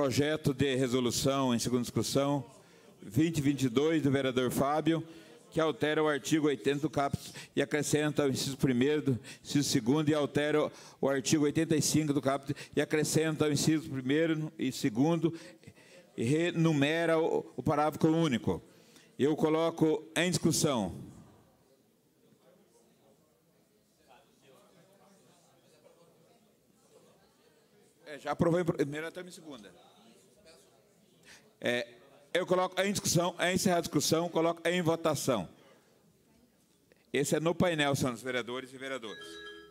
projeto de resolução em segunda discussão, 2022, do vereador Fábio, que altera o artigo 80 do caput e acrescenta o inciso 1º do inciso 2º e altera o artigo 85 do caput e acrescenta o inciso 1º e 2º e renumera o parágrafo único. Eu coloco em discussão. Já aprovou em primeira, até em segunda. Eu coloco em discussão, é encerrar a discussão, coloco em votação. Esse é no painel, senhores vereadores e vereadoras.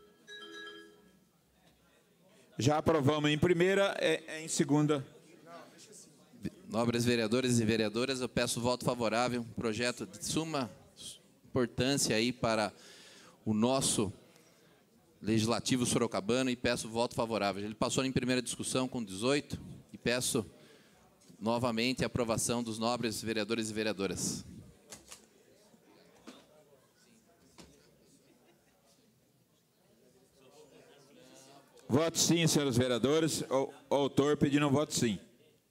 Já aprovamos em primeira, em segunda. Nobres vereadores e vereadoras, eu peço voto favorável. Projeto de suma importância aí para o nosso legislativo sorocabano e peço voto favorável. Ele passou em primeira discussão com 18 e peço novamente a aprovação dos nobres vereadores e vereadoras. Voto sim, senhores vereadores. O autor pedindo um voto sim.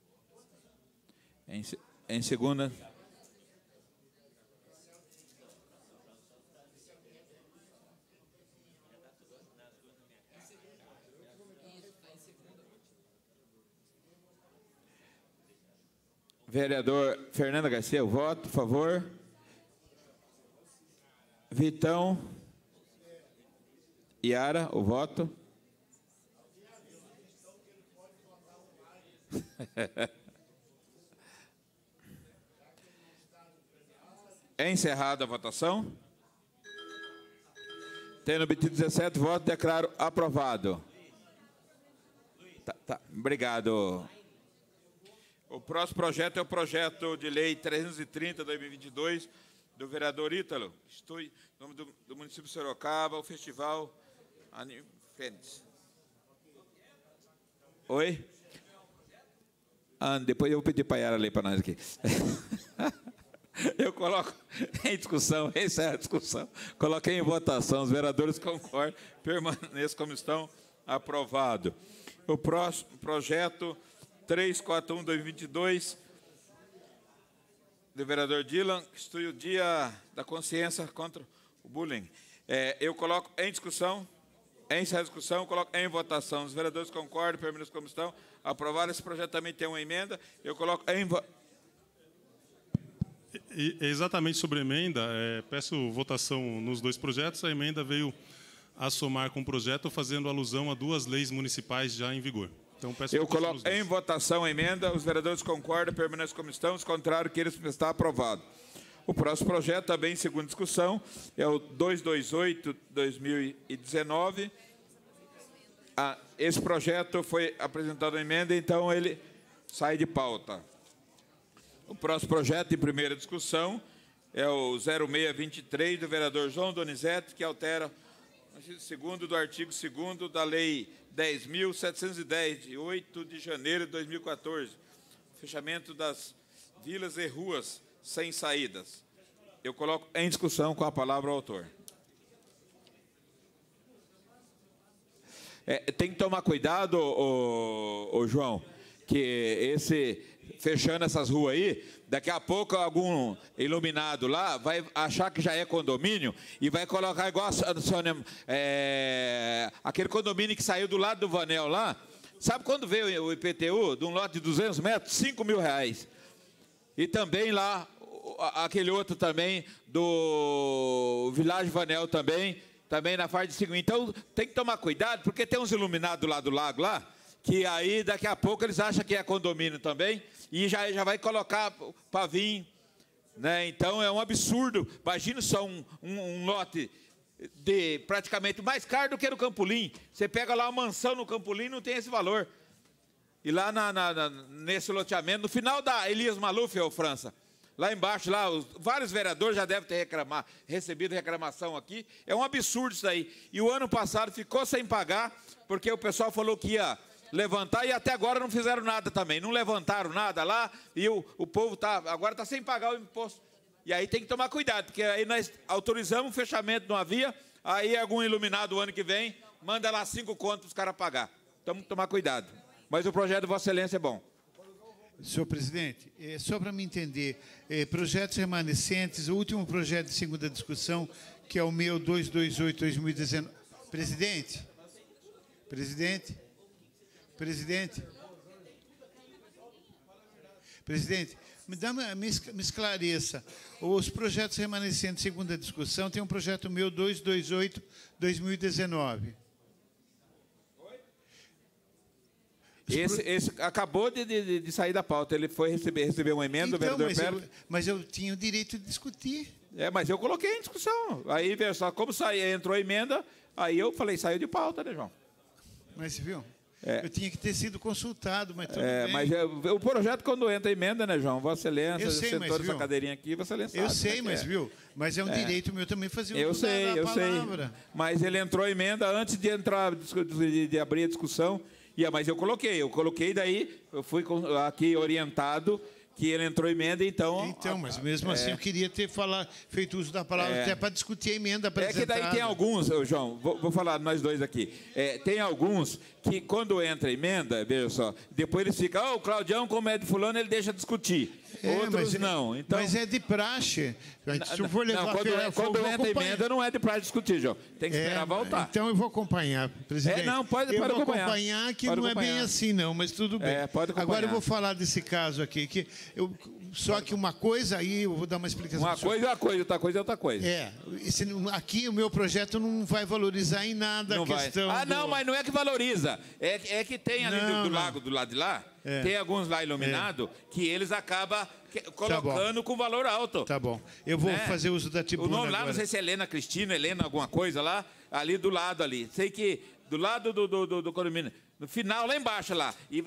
Em segunda. Vereador Fernanda Garcia, o voto, por favor. Vitão. Iara, o voto. É encerrada a votação. Tendo obtido 17 votos, declaro aprovado. Tá. Obrigado. O próximo projeto é o projeto de lei 330/2022 do vereador Ítalo. Estou em nome do município de Sorocaba, o festival Fênix. Oi? Depois eu vou pedir para a Yara ler para nós aqui. Eu coloco em discussão, encerra a discussão, coloquei em votação, os vereadores concordam, permaneçam como estão, aprovado. O próximo projeto 341/2022, do vereador Dylan, que institui o Dia da Consciência contra o Bullying. Eu coloco em discussão, encerra a discussão, coloco em votação. Os vereadores concordam, permaneçam como estão, aprovado. Esse projeto também tem uma emenda, eu coloco em votação. Exatamente sobre a emenda, peço votação nos dois projetos. A emenda veio a somar com o projeto, fazendo alusão a duas leis municipais já em vigor. Então, peço eu coloco em votação a emenda. Os vereadores concordam, permanecem como estão. Os contrários, que eles está aprovado. O próximo projeto, também em segunda discussão, é o 228/2019. Esse projeto foi apresentado a emenda, então ele sai de pauta. O próximo projeto, em primeira discussão, é o 0623, do vereador João Donizete, que altera o segundo do artigo 2º da Lei 10.710, de 8 de janeiro de 2014, fechamento das vilas e ruas sem saídas. Eu coloco em discussão, com a palavra ao autor. Tem que tomar cuidado, João, que fechando essas ruas aí, daqui a pouco algum iluminado lá vai achar que já é condomínio e vai colocar igual aquele condomínio que saiu do lado do Vanel lá. Sabe quando veio o IPTU de um lote de 200 metros? R$5.000. E também lá, aquele outro também, do Vilagem Vanel também na faixa de 5. Então, tem que tomar cuidado, porque tem uns iluminados lá do lago lá, que aí daqui a pouco eles acham que é condomínio também, e já vai colocar pavinho, né? Então é um absurdo. Imagina só um lote de praticamente mais caro do que no Campolim. Você pega lá uma mansão no Campolim, não tem esse valor. E lá nesse loteamento, no final da Elias Maluf, França, lá embaixo, vários vereadores já devem ter recebido reclamação aqui. É um absurdo isso aí. E o ano passado ficou sem pagar, porque o pessoal falou que ia levantar e até agora não fizeram nada também. Não levantaram nada lá e o povo agora está sem pagar o imposto. E aí tem que tomar cuidado, porque aí nós autorizamos o fechamento de uma via, aí algum iluminado o ano que vem manda lá 5 contos para os caras pagar. Então, tomar cuidado. Mas o projeto de Vossa Excelência é bom. Senhor presidente, só para me entender, projetos remanescentes, o último projeto de segunda discussão, que é o meu 228/2019. Presidente? Presidente? Presidente? Presidente, me esclareça. Os projetos remanescentes, segunda discussão, tem um projeto meu 228/2019. Esse acabou de sair da pauta. Ele foi receber uma emenda do vereador Pérez. Mas eu tinha o direito de discutir. Mas eu coloquei em discussão. Aí, só como entrou a emenda, aí eu falei, saiu de pauta, né, João? Mas, viu? Eu tinha que ter sido consultado, mas tudo bem. Mas o projeto, quando entra a emenda, né, João? Vossa Excelência, sentou nessa cadeirinha aqui, Vossa Excelência. Eu sei, mas, viu? Mas é um direito meu também fazer o uso da palavra. Sei. Mas ele entrou a emenda antes de entrar, de abrir a discussão. Mas eu coloquei, daí eu fui aqui orientado que ele entrou emenda, então... Então, mas mesmo assim eu queria ter feito uso da palavra até para discutir a emenda apresentada. É que daí tem alguns, João, vou falar nós dois aqui, tem alguns que quando entra a emenda, veja só, depois eles ficam, o Claudião, como é de fulano, ele deixa discutir. Outros não. Então, mas é de praxe. Se eu for levar quando entra a emenda, não é de praxe discutir, João. Tem que esperar voltar. Então eu vou acompanhar, presidente. Pode eu vou acompanhar. Que pode não acompanhar. É bem assim, não, mas tudo bem. Pode acompanhar. Agora eu vou falar desse caso aqui, só que uma coisa aí, eu vou dar uma explicação. Uma coisa é uma coisa, outra coisa é outra coisa. Aqui o meu projeto não vai valorizar em nada a questão. Não, mas não é que valoriza. É que tem ali do lago, do lado de lá, tem alguns lá iluminados que eles acabam colocando com valor alto. Tá bom. Eu vou fazer uso da tribuna. O nome lá, agora. não sei se é Helena Cristina, Helena alguma coisa lá, ali do lado ali. Sei que do lado do condomínio, no final, lá embaixo lá, e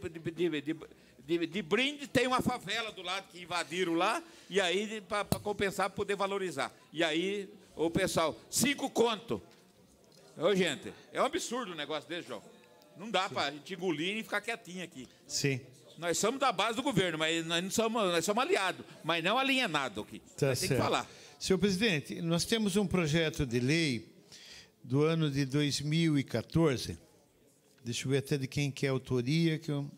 de brinde tem uma favela do lado que invadiram lá, e aí para compensar, para poder valorizar. E aí o pessoal, 5 conto. Ô, gente, é um absurdo o negócio desse, João. Não dá para a gente engolir e ficar quietinho aqui. Sim. Nós somos da base do governo, mas nós somos aliados, mas não alinhados aqui. Tá tem que falar. Senhor presidente, nós temos um projeto de lei do ano de 2014. Deixa eu ver até de quem que é a autoria.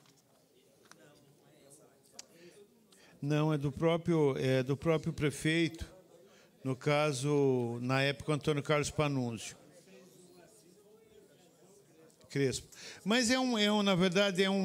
Não, é do próprio prefeito, no caso, na época, Antônio Carlos Panunzio. Crespo. Mas na verdade, é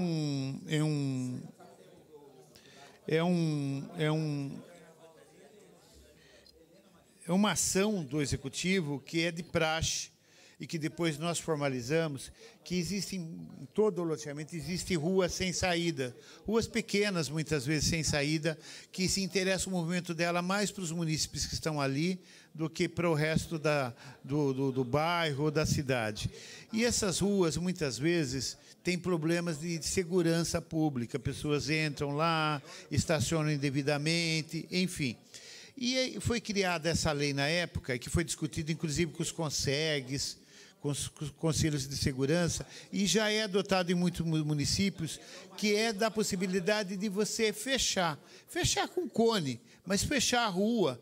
uma ação do Executivo que é de praxe e que depois nós formalizamos, que existem, em todo o loteamento, existem ruas sem saída, ruas pequenas, muitas vezes, sem saída, que se interessa o movimento dela mais para os munícipes que estão ali do que para o resto do bairro ou da cidade. E essas ruas, muitas vezes, têm problemas de segurança pública, pessoas entram lá, estacionam indevidamente, enfim. E foi criada essa lei na época, que foi discutida, inclusive, com os conselhos, com os conselhos de segurança, e já é adotado em muitos municípios, que é da possibilidade de você fechar com cone, mas fechar a rua.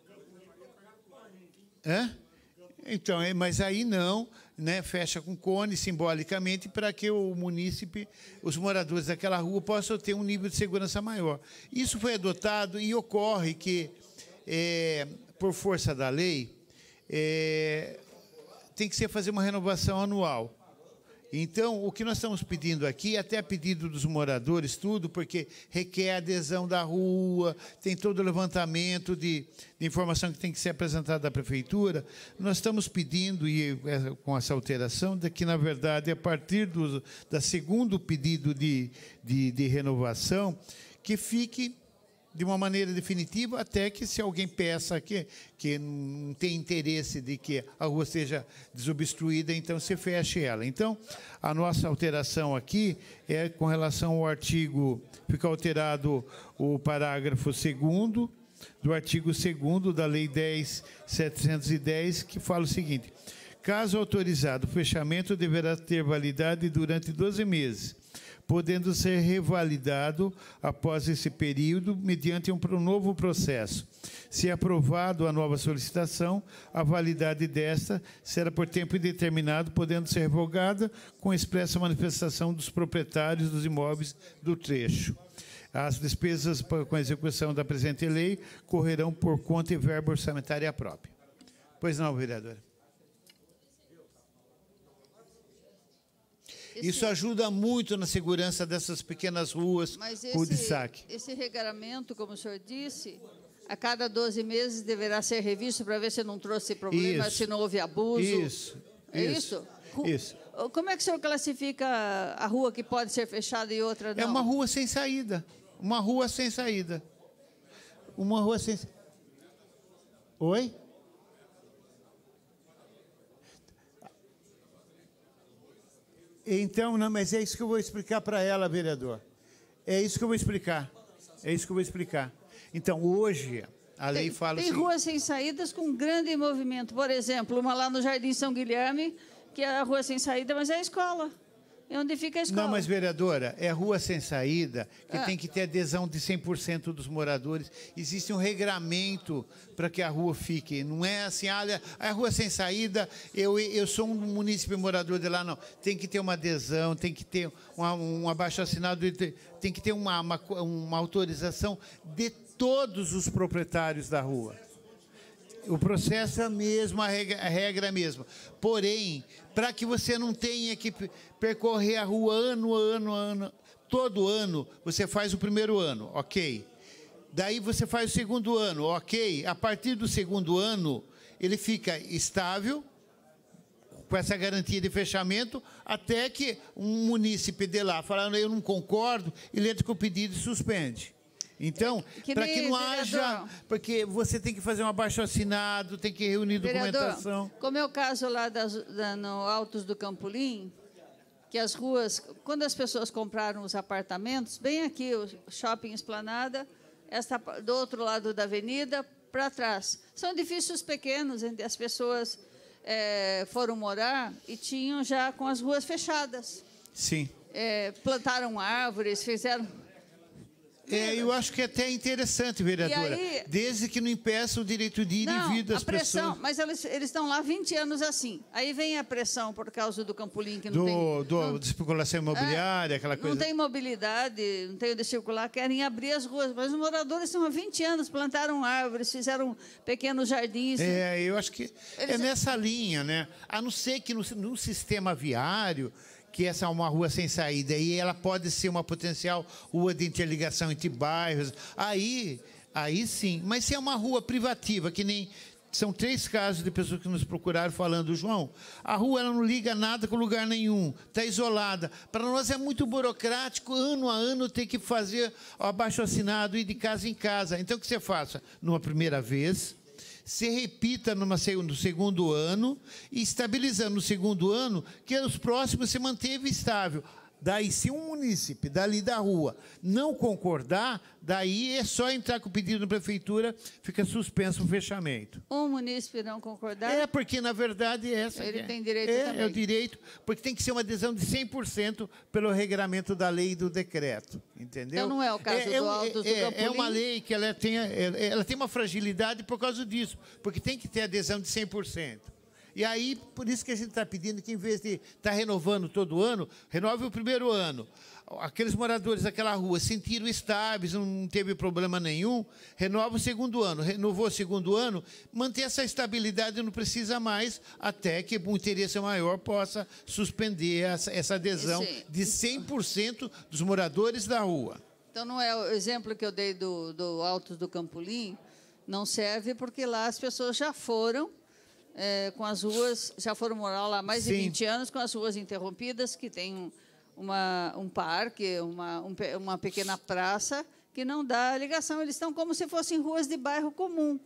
Então, mas aí não, né, fecha com cone, simbolicamente, para que o munícipe, os moradores daquela rua, possam ter um nível de segurança maior. Isso foi adotado e ocorre que, por força da lei, tem que fazer uma renovação anual. Então, o que nós estamos pedindo aqui, até a pedido dos moradores, tudo, porque requer adesão da rua, tem todo o levantamento de informação que tem que ser apresentada à Prefeitura, nós estamos pedindo, e com essa alteração, de que, na verdade, a partir do segundo pedido de renovação, que fique de uma maneira definitiva, até que, se alguém peça que não tem interesse de que a rua seja desobstruída, então se feche ela. Então, a nossa alteração aqui é com relação ao artigo, fica alterado o parágrafo 2º do artigo 2º da Lei 10.710, que fala o seguinte: caso autorizado, o fechamento deverá ter validade durante 12 meses, podendo ser revalidado após esse período mediante um novo processo. Se aprovado a nova solicitação, a validade desta será por tempo indeterminado, podendo ser revogada com expressa manifestação dos proprietários dos imóveis do trecho. As despesas com a execução da presente lei correrão por conta e verba orçamentária própria. Pois não, vereadora? Isso ajuda muito na segurança dessas pequenas ruas, cul-de-sac. Esse regramento, como o senhor disse, a cada 12 meses deverá ser revisto para ver se não trouxe problema, se não houve abuso. Isso. É isso? Isso. Como é que o senhor classifica a rua que pode ser fechada e outra não? É uma rua sem saída. Uma rua sem saída. Uma rua sem... Oi? Então, não, mas é isso que eu vou explicar para ela, vereador. É isso que eu vou explicar. É isso que eu vou explicar. Então, hoje, a lei fala tem ruas sem saídas com grande movimento. Por exemplo, uma lá no Jardim São Guilherme, que é a rua sem saída, mas é a escola. É onde fica a escola. Não, mas, vereadora, é rua sem saída, que tem que ter adesão de 100% dos moradores. Existe um regramento para que a rua fique. Não é assim, olha, a rua sem saída, eu sou um munícipe morador de lá, não. Tem que ter uma adesão, tem que ter um abaixo-assinado, tem que ter uma autorização de todos os proprietários da rua. O processo é mesmo, a regra é a mesma. Porém, para que você não tenha que percorrer a rua ano, todo ano, você faz o primeiro ano, ok. Daí você faz o segundo ano, ok. A partir do segundo ano, ele fica estável, com essa garantia de fechamento, até que um munícipe de lá falando, eu não concordo, ele entra com o pedido e suspende. Então, para que não haja... Porque você tem que fazer um abaixo-assinado, tem que reunir documentação. Como é o caso lá no Altos do Campolim, que as ruas... Quando as pessoas compraram os apartamentos, bem aqui, o Shopping Esplanada, do outro lado da avenida, para trás. São edifícios pequenos, onde as pessoas foram morar e tinham já com as ruas fechadas. Sim. Plantaram árvores, fizeram... eu acho que é até interessante, vereadora, aí, desde que não impeça o direito de ir e vir das pessoas. Mas eles estão lá 20 anos assim. Aí vem a pressão por causa do Campolim, que de especulação imobiliária, aquela coisa. Não tem mobilidade, não tem onde circular, querem abrir as ruas. Mas os moradores estão há 20 anos, plantaram árvores, fizeram pequenos jardins. Eu acho que é nessa linha, né? A não ser que no sistema viário, que essa é uma rua sem saída, e ela pode ser uma potencial rua de interligação entre bairros, aí sim. Mas se é uma rua privativa, que nem... São 3 casos de pessoas que nos procuraram falando, João, a rua ela não liga nada com lugar nenhum, está isolada. Para nós é muito burocrático, ano a ano, ter que fazer o abaixo-assinado, ir de casa em casa. Então, o que você faça? Numa primeira vez... se repita no segundo ano, e estabilizando no segundo ano, que os próximos se manteve estável. Daí, se um munícipe dali da rua não concordar, daí é só entrar com o pedido na prefeitura, fica suspenso o fechamento. Um munícipe não concordar? Porque, na verdade, ele tem direito também. É o direito, porque tem que ser uma adesão de 100% pelo regramento da lei e do decreto, entendeu? Então, não é o caso do Altos do Campolim? É uma lei que ela tem uma fragilidade por causa disso, porque tem que ter adesão de 100%. E aí, por isso que a gente está pedindo que, em vez de estar renovando todo ano, renove o primeiro ano. Aqueles moradores daquela rua sentiram estáveis, não teve problema nenhum, renova o segundo ano. Renovou o segundo ano, mantém essa estabilidade, não precisa mais, até que um interesse maior possa suspender essa adesão de 100% dos moradores da rua. Então, não é o exemplo que eu dei do Altos do Campolim, não serve porque lá as pessoas já foram... com as ruas, já foram morar lá há mais de 20 anos, com as ruas interrompidas, que tem um parque, uma pequena praça, que não dá ligação. Eles estão como se fossem ruas de bairro comum,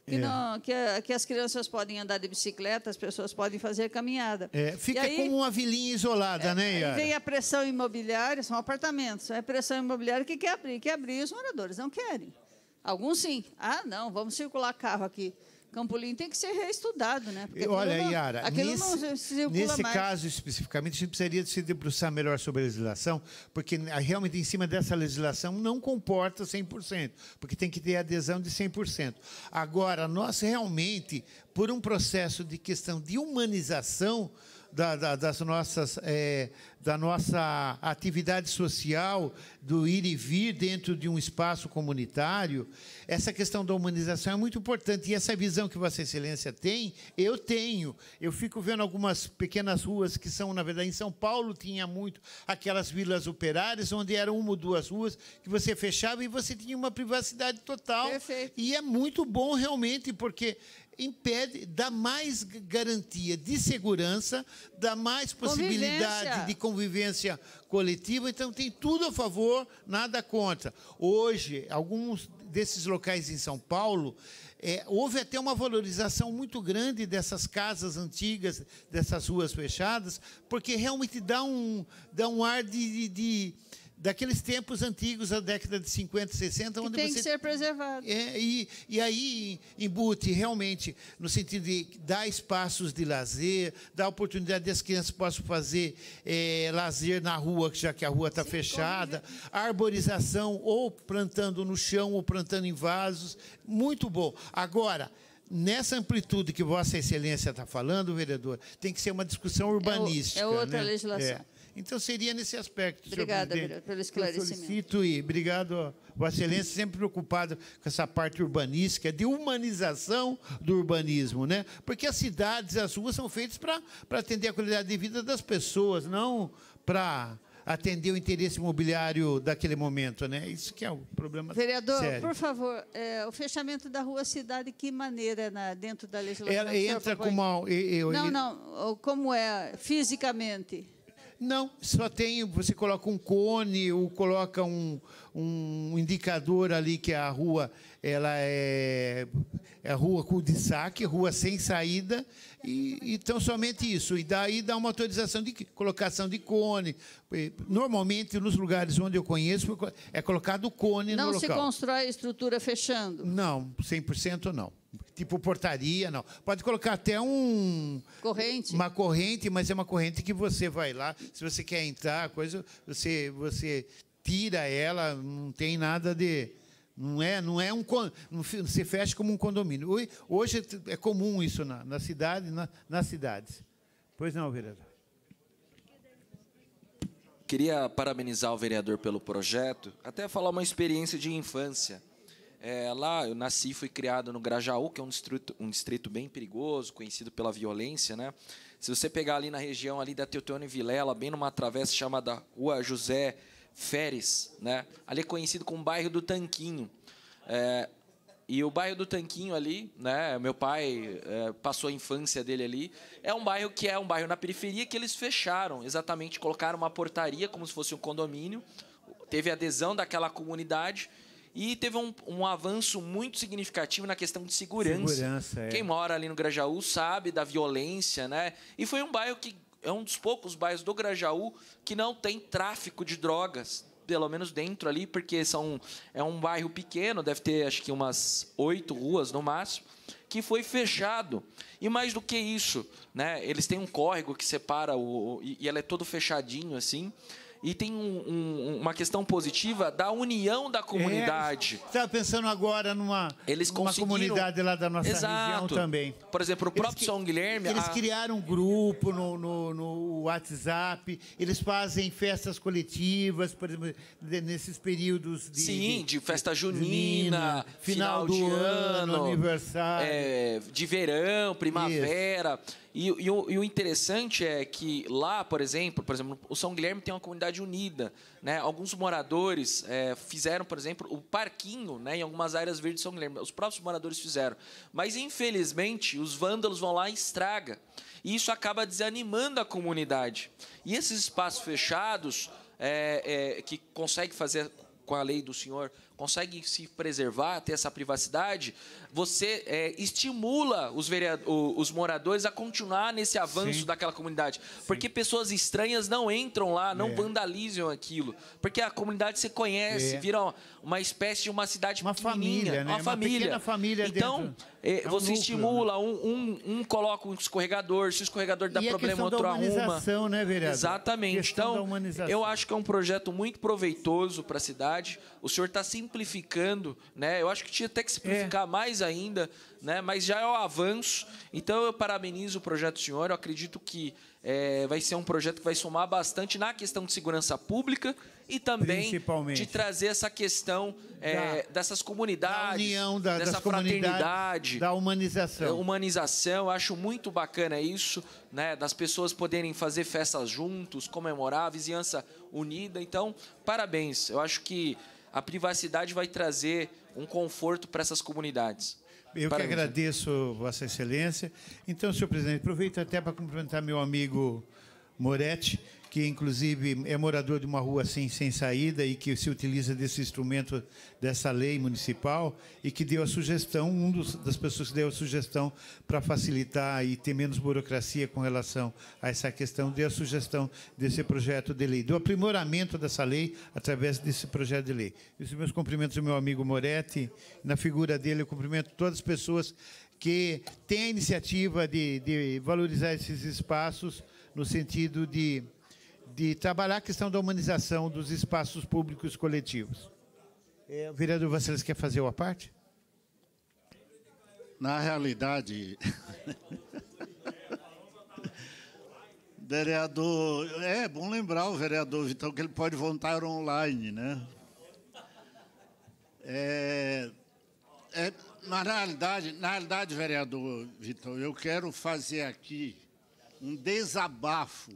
que as crianças podem andar de bicicleta, as pessoas podem fazer caminhada. Fica aí, como uma vilinha isolada, né, Yara? Aí vem a pressão imobiliária, são apartamentos, é a pressão imobiliária que quer abrir, e os moradores não querem. Alguns sim. Não, vamos circular carro aqui. Campolim tem que ser reestudado, né? Porque olha, Yara, nesse mais. caso especificamente, a gente precisaria se debruçar melhor sobre a legislação, porque realmente em cima dessa legislação não comporta 100%, porque tem que ter adesão de 100%. Agora, nós realmente, por um processo de questão de humanização, da nossa atividade social, do ir e vir dentro de um espaço comunitário, essa questão da humanização é muito importante. E essa visão que Vossa Excelência tem, eu tenho. Eu fico vendo algumas pequenas ruas que são, na verdade, em São Paulo tinha muito aquelas vilas operárias, onde eram uma ou duas ruas que você fechava e você tinha uma privacidade total. Perfeito. E é muito bom, realmente, porque impede, dá mais garantia de segurança, dá mais possibilidade de convivência coletiva, então tem tudo a favor, nada contra. Hoje, alguns desses locais em São Paulo, houve até uma valorização muito grande dessas casas antigas, dessas ruas fechadas, porque realmente dá um ar daqueles tempos antigos, da década de 50, 60, onde tem que ser preservado. E aí embute realmente no sentido de dar espaços de lazer, dar oportunidade das crianças possam fazer lazer na rua, já que a rua está fechada, arborização, ou plantando no chão, ou plantando em vasos, muito bom. Agora, nessa amplitude que Vossa Excelência está falando, vereador, tem que ser uma discussão urbanística. É outra, né? legislação. Então, seria nesse aspecto, Obrigada, vereador, pelo esclarecimento. Eu solicito e obrigado, Vossa Excelência, sempre preocupado com essa parte urbanística, de humanização do urbanismo, né? Porque as cidades, as ruas são feitas para atender a qualidade de vida das pessoas, não para atender o interesse imobiliário daquele momento, né? Isso que é o problema. Vereador, sério. por favor, o fechamento da rua Cidade, de que maneira dentro da legislação? Ela entra com uma... Não, como é fisicamente? Não, só tem, você coloca um cone ou coloca um indicador ali que a rua, ela é a rua cul-de-sac, rua sem saída, e então somente isso. E daí dá uma autorização de colocação de cone. Normalmente, nos lugares onde eu conheço, é colocado cone no local. Não se constrói estrutura fechando? Não, 100% não. Tipo portaria, não. Pode colocar até uma corrente, mas é uma corrente que você vai lá, se você quer entrar, você tira ela, não tem nada de... Não se fecha como um condomínio. Hoje é comum isso na cidade, nas cidades. Pois não, vereador. Queria parabenizar o vereador pelo projeto, até falar uma experiência de infância. Lá eu nasci e fui criado no Grajaú, que é um distrito bem perigoso, conhecido pela violência, né? Se você pegar ali na região ali da Teotônio Vilela, bem numa travessa chamada Rua José Feres, né? Ali é conhecido como bairro do Tanquinho. E o bairro do Tanquinho ali, né? Meu pai passou a infância dele ali. É um bairro na periferia que eles fecharam, exatamente, colocaram uma portaria como se fosse um condomínio. Teve adesão daquela comunidade. E teve um avanço muito significativo na questão de segurança. Quem mora ali no Grajaú sabe da violência, né? E foi um bairro que é um dos poucos bairros do Grajaú que não tem tráfico de drogas, pelo menos dentro ali, porque é um bairro pequeno, deve ter acho que umas 8 ruas no máximo, que foi fechado. E mais do que isso, né? Eles têm um córrego que separa e ele é todo fechadinho assim. E tem uma questão positiva da união da comunidade. Estava pensando agora numa comunidade lá da nossa região também. Por exemplo, o próprio São Guilherme... Eles criaram um grupo no WhatsApp, eles fazem festas coletivas, por exemplo, nesses períodos de... Sim, de festa junina, final de ano, aniversário. De verão, primavera... Isso. E o interessante é que lá, por exemplo, o São Guilherme tem uma comunidade unida, né? Alguns moradores fizeram, por exemplo, o parquinho, né, em algumas áreas verdes de São Guilherme. Os próprios moradores fizeram. Mas, infelizmente, os vândalos vão lá e estragam. E isso acaba desanimando a comunidade. E esses espaços fechados, que conseguem fazer com a lei do senhor, consegue se preservar, ter essa privacidade, você estimula os moradores a continuar nesse avanço daquela comunidade. Porque pessoas estranhas não entram lá, não vandalizam aquilo. Porque a comunidade se conhece, vira uma espécie de uma cidade pequenininha. Uma pequena família. Então, você estimula, um coloca um escorregador, se o escorregador dá problema, outro arruma. Né, vereador? Exatamente. Então, eu acho que é um projeto muito proveitoso para a cidade. O senhor está simplificando, né? Eu acho que tinha até que simplificar mais ainda, né? Mas já é um avanço. Então, eu parabenizo o projeto do senhor. Eu acredito que vai ser um projeto que vai somar bastante na questão de segurança pública e também de trazer essa questão dessas comunidades, da união, dessa fraternidade, da humanização. Eu acho muito bacana isso, né, das pessoas poderem fazer festas juntos, comemorar, a vizinhança unida. Então, parabéns. Eu acho que a privacidade vai trazer um conforto para essas comunidades. Eu que agradeço Vossa Excelência. Então, senhor presidente, aproveito até para cumprimentar meu amigo Moretti, que inclusive é morador de uma rua assim, sem saída e que se utiliza desse instrumento, dessa lei municipal, e que deu a sugestão, das pessoas que deu a sugestão para facilitar e ter menos burocracia com relação a essa questão, deu a sugestão desse projeto de lei, do aprimoramento dessa lei através desse projeto de lei. Os meus cumprimentos ao meu amigo Moretti, na figura dele eu cumprimento todas as pessoas que têm a iniciativa de valorizar esses espaços no sentido de trabalhar a questão da humanização dos espaços públicos coletivos. O vereador Vascelis quer fazer uma parte? Na realidade, vereador, é bom lembrar o vereador Vitão que ele pode votar online, né? Na realidade, vereador Vitão, eu quero fazer aqui um desabafo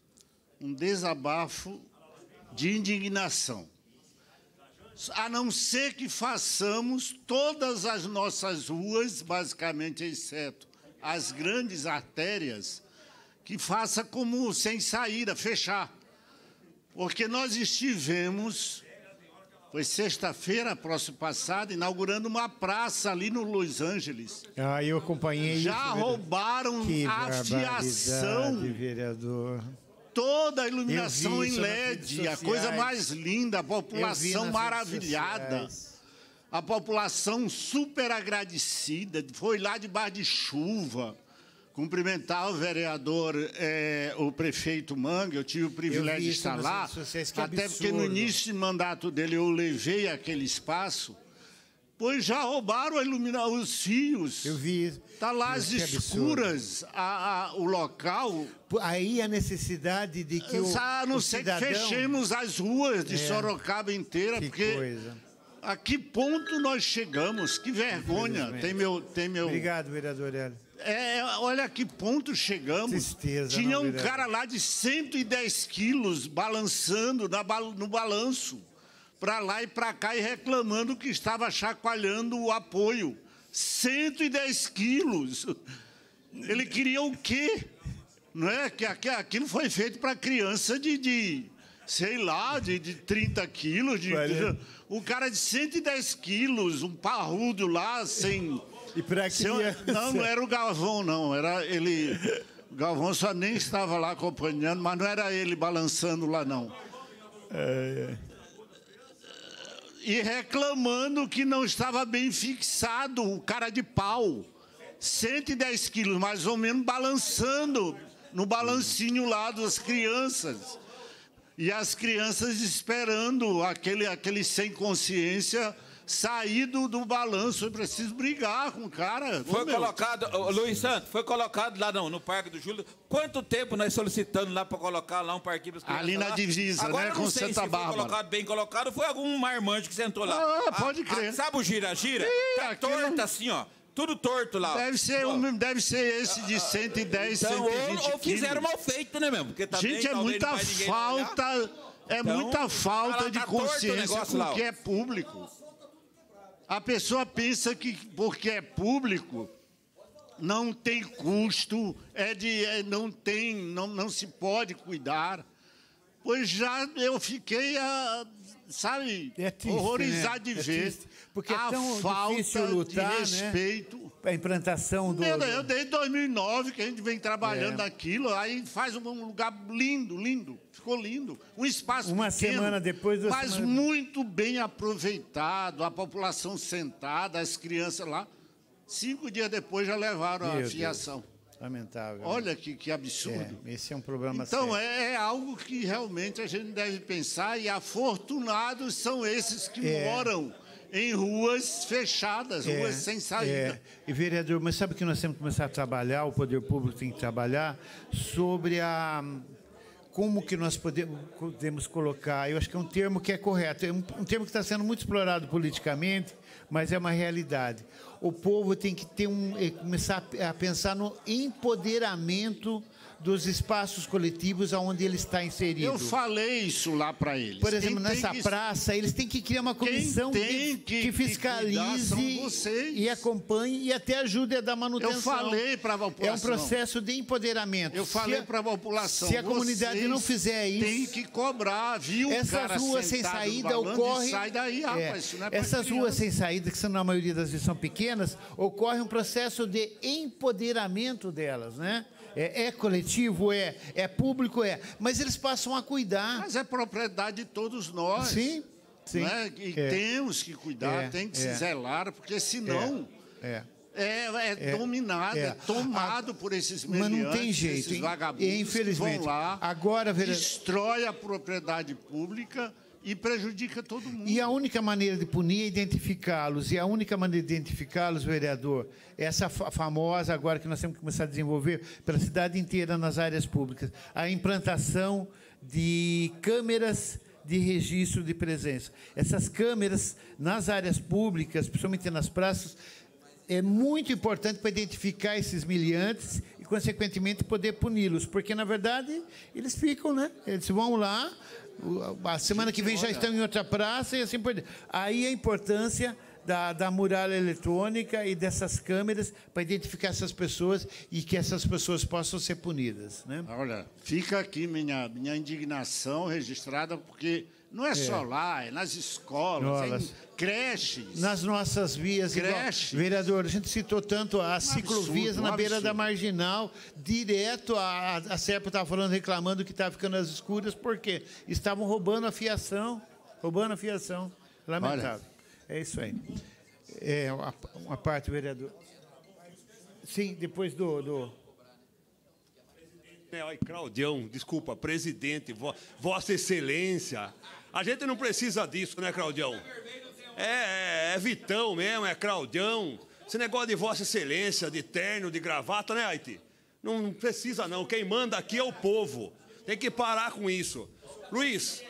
de indignação. A não ser que façamos todas as nossas ruas, basicamente, exceto as grandes artérias, que faça como sem saída, fechar. Porque nós estivemos, foi sexta-feira, próximo passado, inaugurando uma praça ali no Los Angeles. Eu acompanhei Já isso. Roubaram a fiação. Vereador. Toda a iluminação em LED, a coisa mais linda, a população maravilhada, a população super agradecida, foi lá debaixo de chuva, cumprimentar o vereador, o prefeito Manga, eu tive o privilégio de estar lá, até porque no início do mandato dele eu levei aquele espaço, pois já roubaram os fios. Eu vi. Está lá às escuras, o local. Aí a necessidade de que a não ser que fechemos as ruas de Sorocaba inteira, porque coisa. A que ponto nós chegamos? Que vergonha. Tem meu... Obrigado, vereador Hélio. Olha a que ponto chegamos. Tristeza. Tinha um cara lá de 110 quilos balançando no balanço, para lá e para cá, e reclamando que estava chacoalhando o apoio. 110 quilos. Ele queria o quê? Não é? Que aquilo foi feito para criança sei lá, de 30 quilos. O cara de 110 quilos, um parrudo lá, sem... E para criança? Não era o Galvão, não. Era ele... O Galvão só nem estava lá acompanhando, mas não era ele balançando lá, não. E reclamando que não estava bem fixado o cara de pau. 110 quilos, mais ou menos, balançando no balancinho lá das crianças. E as crianças esperando aquele sem consciência sair do balanço. Eu preciso brigar com o cara. Foi colocado, Luiz Santos, foi colocado lá no Parque do Júlio. Quanto tempo nós solicitando lá para colocar lá um parquinho para as crianças? Ali na divisa, agora, né, com Santa Bárbara. Foi colocado, bem colocado, foi algum marmanjo que sentou lá. Pode crer. Sabe o gira-gira? Tá torto assim, ó. Tudo torto lá. Deve ser esse de 110, então, 120 ou fizeram mal feito, né, mesmo? Porque também, gente, é muita falta... muita falta de consciência com o que é público. A pessoa pensa que porque é público não tem custo, não se pode cuidar. Pois já eu fiquei, horrorizado, né, de ver porque a tão falta lutar, de respeito. Né? A implantação do... Eu desde 2009 que a gente vem trabalhando naquilo, aí faz um lugar lindo, ficou lindo. Um espaço uma pequeno, semana depois... mas muito bem aproveitado, a população sentada, as crianças lá. 5 dias depois já levaram a fiação. Deus. Lamentável. Olha que absurdo. Esse é um problema então, sério. É algo que realmente a gente deve pensar, e afortunados são esses que moram em ruas fechadas, ruas sem saída. E, vereador, mas sabe que nós temos que começar a trabalhar, o poder público tem que trabalhar sobre como que nós podemos colocar, eu acho que é um termo que é correto, é um termo que está sendo muito explorado politicamente, mas é uma realidade. O povo tem que começar a pensar no empoderamento dos espaços coletivos onde ele está inserido. Eu falei isso lá para eles. Por exemplo, nessa praça, eles têm que criar uma comissão que fiscalize e acompanhe e até ajude a dar manutenção. Eu falei para a população. É um processo de empoderamento. Eu falei para a população. Se a comunidade não fizer isso... Tem que cobrar, viu? Essas ruas sem saída ocorrem... Sai daí, rapaz, isso não é essas ruas sem saída, que são, na maioria das vezes são pequenas, ocorre um processo de empoderamento delas, né? É coletivo, é público, mas eles passam a cuidar. Mas é propriedade de todos nós. Sim, sim. Né? E temos que cuidar, tem que se zelar, porque senão é dominado, é tomado por esses meliantes, mas não tem jeito, esses vagabundos, infelizmente, que vão lá, agora, destrói a propriedade pública e prejudica todo mundo. E a única maneira de punir é identificá-los. E a única maneira de identificá-los, vereador, é essa famosa, agora que nós temos que começar a desenvolver pela cidade inteira nas áreas públicas, a implantação de câmeras de registro de presença. Essas câmeras nas áreas públicas, principalmente nas praças, é muito importante para identificar esses meliantes e, consequentemente, poder puni-los. Porque, na verdade, eles ficam, né? Eles vão lá... A semana que vem já estão em outra praça e assim por diante. Aí a importância da muralha eletrônica e dessas câmeras para identificar essas pessoas e que essas pessoas possam ser punidas, né? Olha, fica aqui minha indignação registrada, porque não é só lá, é nas escolas, em creches. Nas nossas vias. Creches. Igual, vereador, a gente citou tanto as ciclovias na beira da Marginal, direto, a Serpa estava falando, reclamando que estava ficando às escuras, porque estavam roubando a fiação. Lamentável. Olha. É isso aí. Uma parte, vereador. Sim, depois do... Claudião, desculpa, presidente, Vossa Excelência. A gente não precisa disso, né, Claudião? É Vitão mesmo, é Claudião. Esse negócio de Vossa Excelência, de terno, de gravata, né, Haiti? Não precisa, não. Quem manda aqui é o povo. Tem que parar com isso. Luiz,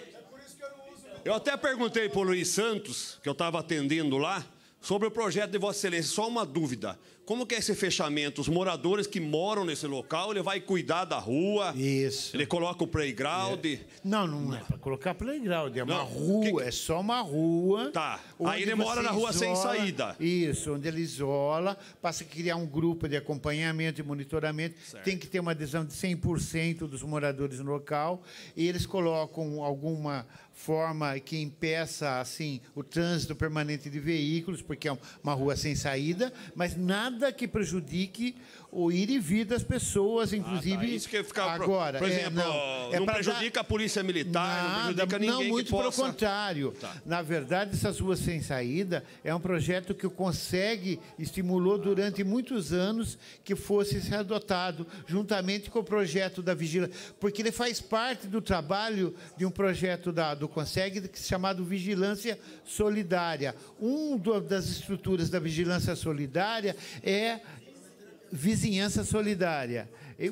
eu até perguntei para o Luiz Santos, que eu estava atendendo lá, sobre o projeto de Vossa Excelência. Só uma dúvida. Como que é esse fechamento? Os moradores que moram nesse local, ele vai cuidar da rua? Isso. Ele coloca o playground? Não é para colocar playground. É uma rua, é só uma rua. Tá. Aí ele mora na rua sem saída. Isso, onde ele isola, passa a criar um grupo de acompanhamento e monitoramento. Certo. Tem que ter uma adesão de 100% dos moradores no local. E eles colocam alguma forma que impeça assim o trânsito permanente de veículos, porque é uma rua sem saída, mas nada que prejudique o ir e vir das pessoas, inclusive. Isso que fica, agora, por exemplo, não prejudica a polícia militar, não prejudica ninguém. Não, muito que possa... pelo contrário. Tá. Na verdade, essas ruas sem saída é um projeto que o CONSEG estimulou durante muitos anos que fosse ser adotado, juntamente com o projeto da vigilância, porque ele faz parte do trabalho de um projeto do CONSEG chamado Vigilância Solidária. Das estruturas da Vigilância Solidária é vizinhança solidária.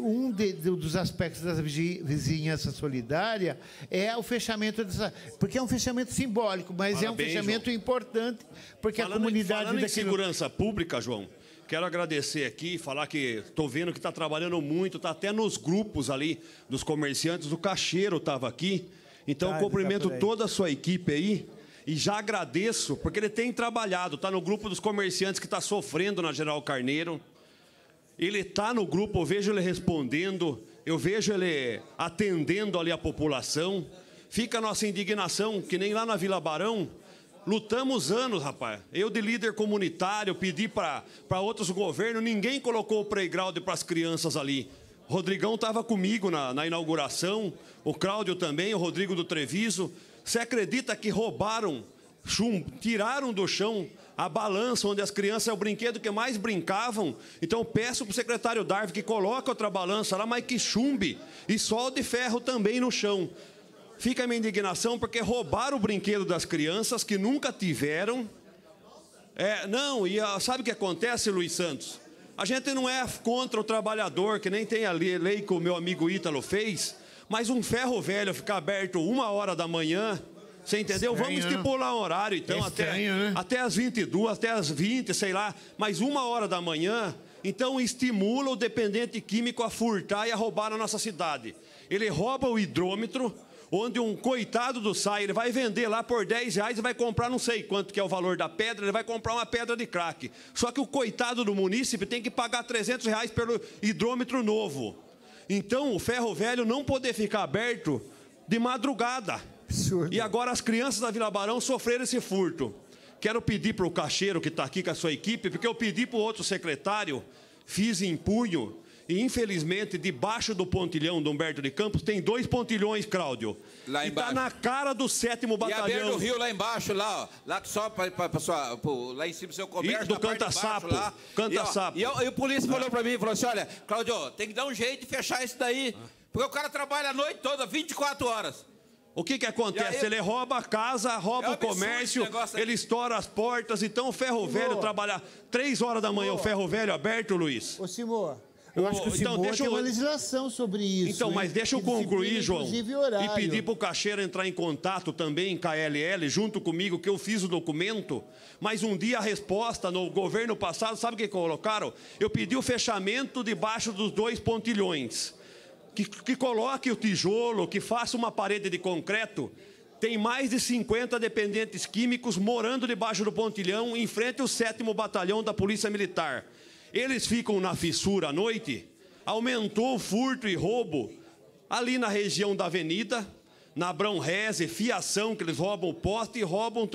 Dos aspectos da vizinhança solidária é o fechamento porque é um fechamento simbólico, mas parabéns, é um fechamento João. Importante, porque a comunidade... Falando em segurança pública, João, quero agradecer aqui, falar que estou vendo que está trabalhando muito, está até nos grupos ali dos comerciantes, o caixeiro estava aqui, então cumprimento toda a sua equipe aí. E já agradeço, porque ele tem trabalhado, está no grupo dos comerciantes que está sofrendo na General Carneiro. Ele está no grupo, eu vejo ele respondendo, eu vejo ele atendendo ali a população. Fica a nossa indignação, que nem lá na Vila Barão, lutamos anos, rapaz. Eu, de líder comunitário, pedi para outros governos, ninguém colocou o playground para as crianças ali. O Rodrigão estava comigo na inauguração, o Cláudio também, o Rodrigo do Treviso. Você acredita que roubaram, tiraram do chão a balança, onde as crianças é o brinquedo que mais brincavam? Então, peço para o secretário Darwin que coloque outra balança lá, mas que chumbe e solde ferro também no chão. Fica a minha indignação, porque roubaram o brinquedo das crianças que nunca tiveram, Não, e sabe o que acontece, Luiz Santos? A gente não é contra o trabalhador, que nem tem a lei que o meu amigo Ítalo fez, mas um ferro velho ficar aberto 1h da manhã, você entendeu? Estranho, vamos estipular um horário, então, até as 22, até as 20, sei lá, mas 1h da manhã, então estimula o dependente químico a furtar e a roubar na nossa cidade. Ele rouba o hidrômetro, onde um coitado do SAI, ele vai vender lá por R$10 e vai comprar não sei quanto que é o valor da pedra, ele vai comprar uma pedra de crack. Só que o coitado do munícipe tem que pagar R$300 pelo hidrômetro novo. Então, o ferro velho não poder ficar aberto de madrugada. Absurdo. E agora as crianças da Vila Barão sofreram esse furto. Quero pedir para o caixeiro que está aqui com a sua equipe, porque eu pedi para o outro secretário, fiz em punho, e, infelizmente, debaixo do pontilhão do Humberto de Campos, tem 2 pontilhões, Cláudio. Lá embaixo. E está na cara do 7º Batalhão. E a beira do rio lá embaixo, lá, ó. Lá que só lá em cima do seu comércio. E do Canta-Sapo. Canta-Sapo. E o polícia falou para mim, falou assim, olha, Cláudio, tem que dar um jeito de fechar isso daí. Porque o cara trabalha a noite toda, 24 horas. O que acontece? Ele rouba a casa, rouba o comércio, ele estoura as portas. Então, o ferro velho trabalha 3h da manhã, o ferro velho aberto, Luiz. Ô, Simô. Eu acho que o Simô tem uma legislação sobre isso. Então, mas deixa eu concluir, João. E pedir para o caixeiro entrar em contato também com a LL, junto comigo, que eu fiz o documento. Mas um dia a resposta no governo passado, sabe o que colocaram? Eu pedi o fechamento debaixo dos 2 pontilhões. Que coloque o tijolo, que faça uma parede de concreto. Tem mais de 50 dependentes químicos morando debaixo do pontilhão, em frente ao 7º Batalhão da Polícia Militar. Eles ficam na fissura à noite, aumentou o furto e roubo ali na região da avenida, na Abrão Reze, fiação, que eles roubam o poste e roubam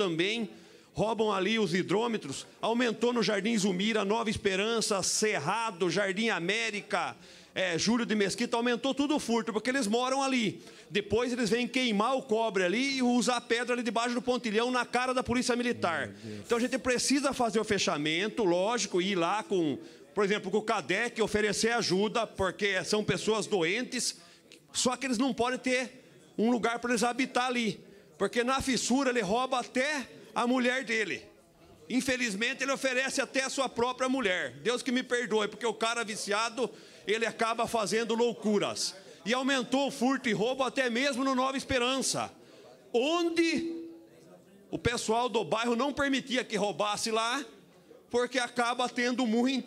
ali os hidrômetros, aumentou no Jardim Zumira, Nova Esperança, Cerrado, Jardim América, Júlio de Mesquita, aumentou tudo o furto, porque eles moram ali. Depois eles vêm queimar o cobre ali e usar a pedra ali debaixo do pontilhão na cara da Polícia Militar. Então a gente precisa fazer o fechamento, lógico, ir lá com, por exemplo, com o CADEC, oferecer ajuda, porque são pessoas doentes, só que eles não podem ter um lugar para eles habitar ali, porque na fissura ele rouba até a mulher dele. Infelizmente ele oferece até a sua própria mulher. Deus que me perdoe, porque o cara viciado, ele acaba fazendo loucuras. E aumentou o furto e roubo até mesmo no Nova Esperança, onde o pessoal do bairro não permitia que roubasse lá, porque acaba tendo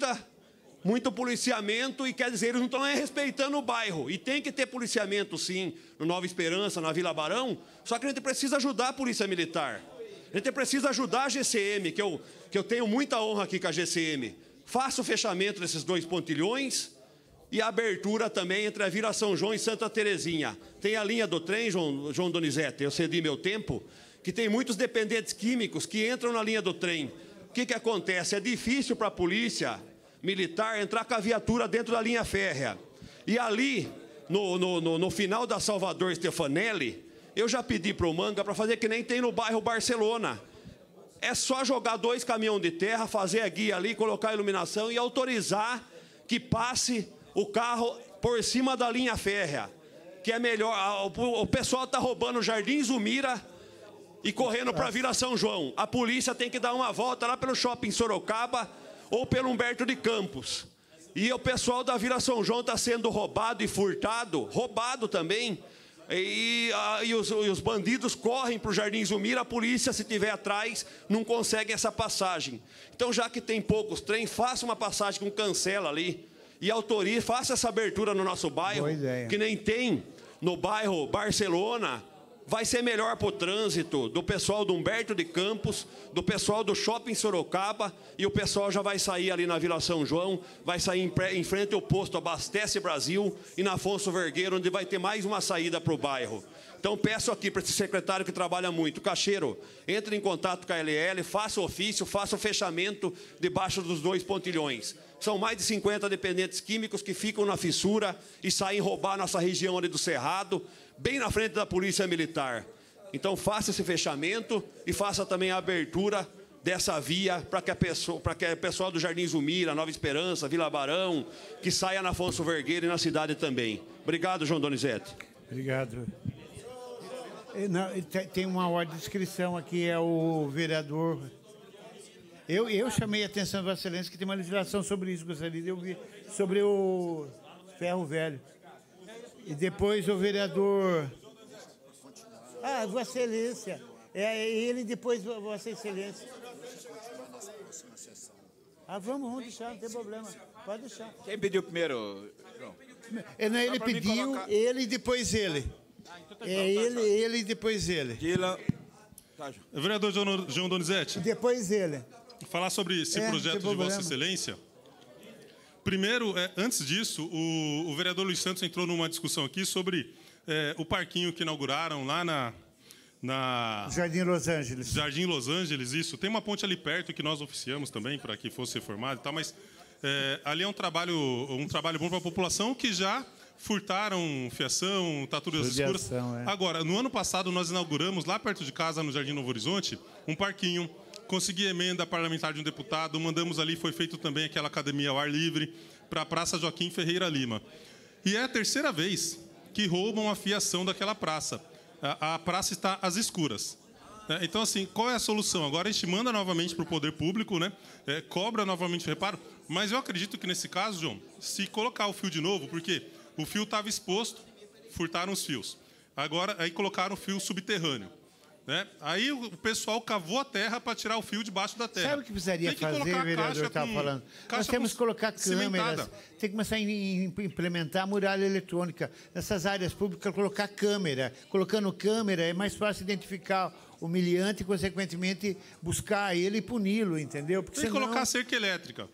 muito policiamento, e quer dizer, eles não estão respeitando o bairro. E tem que ter policiamento, sim, no Nova Esperança, na Vila Barão, só que a gente precisa ajudar a Polícia Militar. A gente precisa ajudar a GCM, que eu tenho muita honra aqui com a GCM. Faça o fechamento desses 2 pontilhões, e a abertura também entre a Vila São João e Santa Terezinha. Tem a linha do trem, João Donizete, eu cedi meu tempo, que tem muitos dependentes químicos que entram na linha do trem. O que acontece? É difícil para a polícia militar entrar com a viatura dentro da linha férrea. E ali, no final da Salvador Stefanelli, eu já pedi para o Manga para fazer que nem tem no bairro Barcelona. É só jogar 2 caminhões de terra, fazer a guia ali, colocar a iluminação e autorizar que passe o carro por cima da linha férrea, que é melhor. O pessoal está roubando o Jardim Zumira e correndo para a Vila São João. A polícia tem que dar uma volta lá pelo Shopping Sorocaba ou pelo Humberto de Campos. E o pessoal da Vila São João está sendo roubado e furtado, roubado também. E os bandidos correm para o Jardim Zumira, a polícia, se estiver atrás, não consegue essa passagem. Então, já que tem poucos trens, faça uma passagem com cancela ali. E autorize, faça essa abertura no nosso bairro, que nem tem no bairro Barcelona. Vai ser melhor para o trânsito do pessoal do Humberto de Campos, do pessoal do Shopping Sorocaba, e o pessoal já vai sair ali na Vila São João, vai sair em frente ao posto Abastece Brasil e na Afonso Vergueiro, onde vai ter mais uma saída para o bairro. Então, peço aqui para esse secretário que trabalha muito, caixeiro, entre em contato com a LL, faça o ofício, faça o fechamento debaixo dos 2 pontilhões. São mais de 50 dependentes químicos que ficam na fissura e saem roubar nossa região ali do Cerrado, bem na frente da Polícia Militar. Então, faça esse fechamento e faça também a abertura dessa via para que o pessoal do Jardim Zumira, Nova Esperança, Vila Barão, que saia na Afonso Vergueiro e na cidade também. Obrigado, João Donizete. Obrigado. Tem uma ordem de inscrição aqui, é o vereador Eu chamei a atenção da Vossa Excelência que tem uma legislação sobre isso, gostaria de ouvir, sobre o ferro velho. E depois o vereador... Vossa Excelência. Ele depois Vossa Excelência. Vamos deixar, não tem problema. Pode deixar. Quem pediu primeiro, João? Ele pediu, colocar... ele e depois ele. Ele e depois ele. Dylan. Vereador João Donizete. Depois ele. Falar sobre esse projeto de Vossa Excelência. Primeiro, antes disso, o vereador Luiz Santos entrou numa discussão aqui sobre o parquinho que inauguraram lá na Jardim Los Angeles. Jardim Los Angeles, isso. Tem uma ponte ali perto que nós oficiamos também para que fosse reformado e tal, mas ali é um trabalho bom para a população que já furtaram fiação, taturas escuras. Agora, no ano passado, nós inauguramos lá perto de casa, no Jardim Novo Horizonte, um parquinho. Consegui emenda parlamentar de um deputado, mandamos ali, foi feito também aquela academia ao ar livre para a Praça Joaquim Ferreira Lima. E é a terceira vez que roubam a fiação daquela praça. A praça está às escuras. Então, assim, qual é a solução? Agora a gente manda novamente para o poder público, né? Cobra novamente o reparo, mas eu acredito que nesse caso, João, se colocar o fio de novo, porque o fio estava exposto, furtaram os fios. Agora, aí colocaram o fio subterrâneo. Aí o pessoal cavou a terra para tirar o fio debaixo da terra. Sabe o que precisaria fazer, o vereador estava falando? Nós temos que colocar câmeras, tem que começar a implementar a muralha eletrônica. Nessas áreas públicas, colocar câmera. Colocando câmera, é mais fácil identificar o humilhante e, consequentemente, buscar ele e puni-lo, entendeu? Porque tem que colocar cerca elétrica.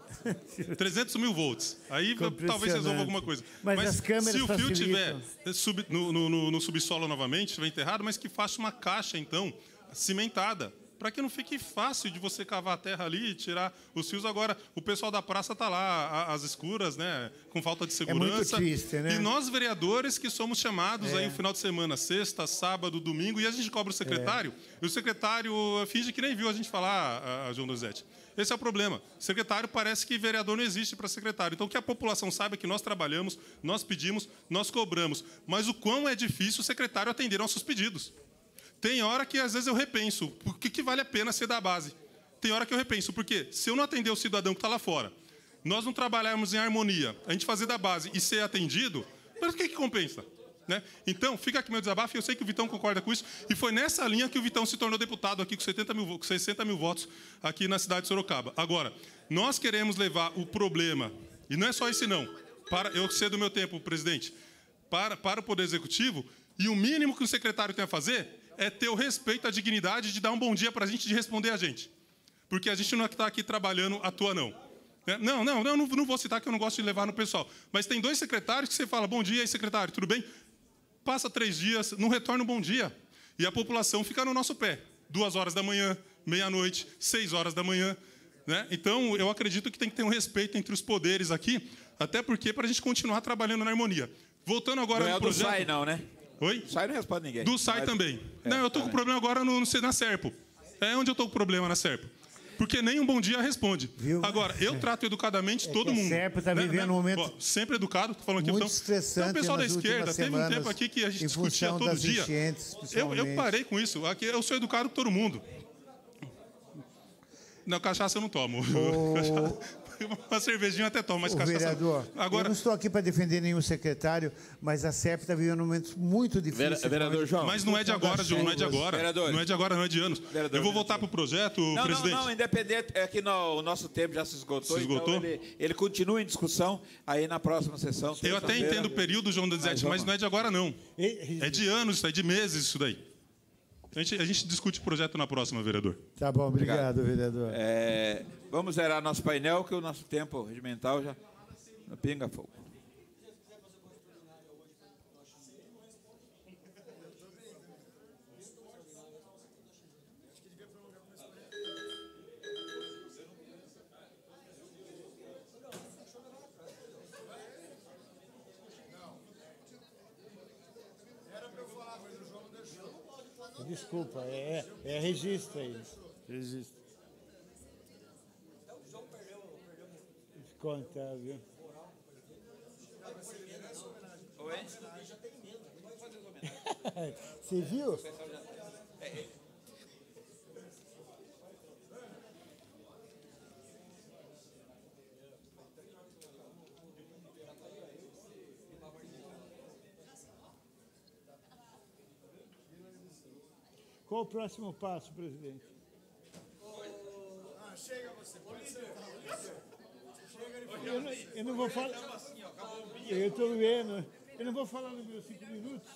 300 mil volts. Aí talvez resolva alguma coisa. Mas as câmeras se o fio facilitam. estiver no subsolo novamente, estiver enterrado, mas que faça uma caixa, então, cimentada, para que não fique fácil de você cavar a terra ali e tirar os fios. Agora, o pessoal da praça está lá, às escuras, né, com falta de segurança. É muito triste, né? E nós, vereadores, que somos chamados aí no final de semana, sexta, sábado, domingo, e a gente cobra o secretário, e o secretário finge que nem viu a gente falar, João Donizete. Esse é o problema. Secretário, parece que vereador não existe para secretário. Então, que a população saiba que nós trabalhamos, nós pedimos, nós cobramos. Mas o quão é difícil o secretário atender nossos pedidos. Tem hora que, às vezes, eu repenso. Por que vale a pena ser da base? Tem hora que eu repenso. Porque se eu não atender o cidadão que está lá fora, nós não trabalharmos em harmonia, a gente fazer da base e ser atendido, mas o que compensa? Né? Então, fica aqui meu desabafo, e eu sei que o Vitão concorda com isso, e foi nessa linha que o Vitão se tornou deputado aqui com 60 mil votos aqui na cidade de Sorocaba. Agora, nós queremos levar o problema, e não é só esse não, eu cedo o meu tempo, presidente, para o Poder Executivo, e o mínimo que o secretário tem a fazer é ter o respeito, a dignidade de dar um bom dia para a gente, de responder a gente. Porque a gente não está aqui trabalhando à toa, não. Não vou citar, que eu não gosto de levar no pessoal. Mas tem 2 secretários que você fala, bom dia aí, secretário, tudo bem? Passa 3 dias, não retorna um bom dia. E a população fica no nosso pé. 2 horas da manhã, meia-noite, 6 horas da manhã. Né? Então, eu acredito que tem que ter um respeito entre os poderes aqui, até porque para a gente continuar trabalhando na harmonia. Voltando agora no projeto... Não é do SAI, não, né? Oi? SAI não responde ninguém. Do SAI também. Não, eu estou com problema agora na Serpo. É onde eu estou com problema na Serpo. Porque nem um bom dia responde. Viu? Agora, eu trato educadamente todo mundo. A Serpo está vivendo um momento sempre educado, estou falando aqui. muito estressante. Então, o pessoal da esquerda, teve um tempo aqui que a gente discutia todo dia. Eu parei com isso. Aqui eu sou educado com todo mundo. Não, cachaça eu não tomo. Uma cervejinha eu até tomo, mas cachaça... Vereador, agora... eu não estou aqui para defender nenhum secretário, mas a Serp está vivendo momentos muito difíceis. Vereador João. Mas não é de agora, João, não é de agora. Vereador. Não é de agora, não é de anos. Vereador, eu vou voltar para o projeto, presidente. Não, independente, é que o nosso tempo já se esgotou. Se esgotou? Então ele continua em discussão, aí na próxima sessão... Eu até entendo o período, João Donizete, mas não é de agora, não. É de anos, isso é de meses isso daí. A gente discute o projeto na próxima, vereador. Tá bom, obrigado, vereador. Vamos zerar nosso painel, que o nosso tempo regimental já pinga fogo. Desculpa, registro aí. Registro. Conta, viu? Oi? Você viu? Qual o próximo passo, presidente? Chega você, eu não vou falar. Eu estou vendo. Eu não vou falar nos meus 5 minutos.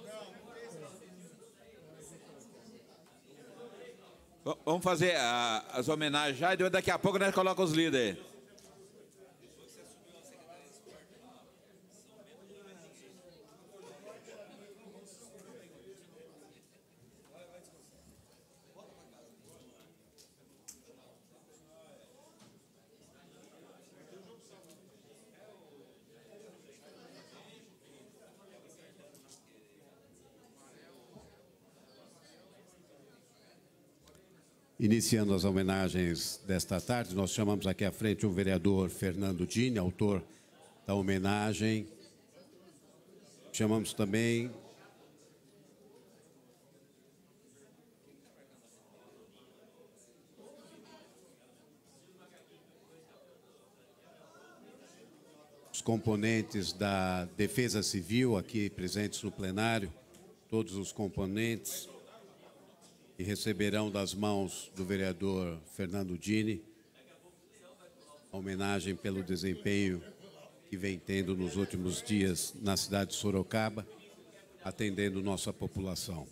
Vamos fazer as homenagens já e daqui a pouco nós colocamos os líderes. Iniciando as homenagens desta tarde, nós chamamos aqui à frente o vereador Fernando Dini, autor da homenagem. Chamamos também os componentes da Defesa Civil aqui presentes no plenário, todos os componentes, e receberão das mãos do vereador Fernando Dini a homenagem pelo desempenho que vem tendo nos últimos dias na cidade de Sorocaba, atendendo nossa população.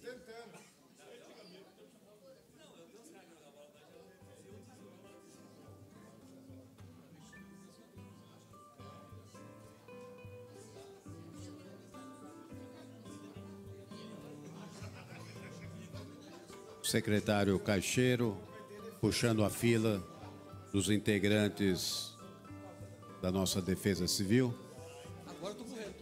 Secretário Caixeiro, puxando a fila dos integrantes da nossa Defesa Civil. Agora eu tô correto.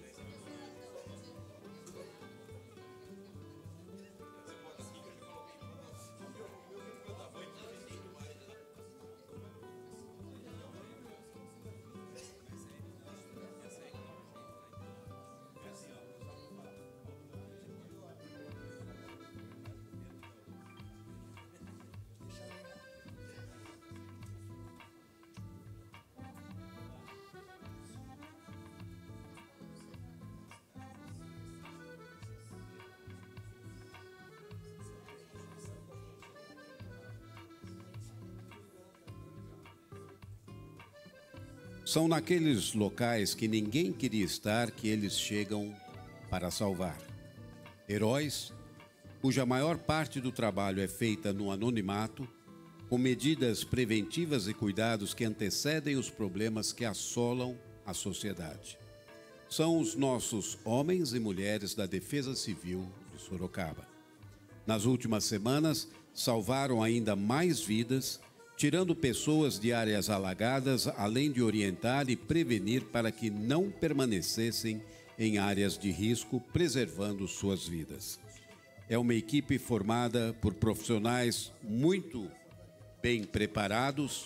São naqueles locais que ninguém queria estar que eles chegam para salvar. Heróis, cuja maior parte do trabalho é feita no anonimato, com medidas preventivas e cuidados que antecedem os problemas que assolam a sociedade. São os nossos homens e mulheres da Defesa Civil de Sorocaba. Nas últimas semanas, salvaram ainda mais vidas, tirando pessoas de áreas alagadas, além de orientar e prevenir para que não permanecessem em áreas de risco, preservando suas vidas. É uma equipe formada por profissionais muito bem preparados,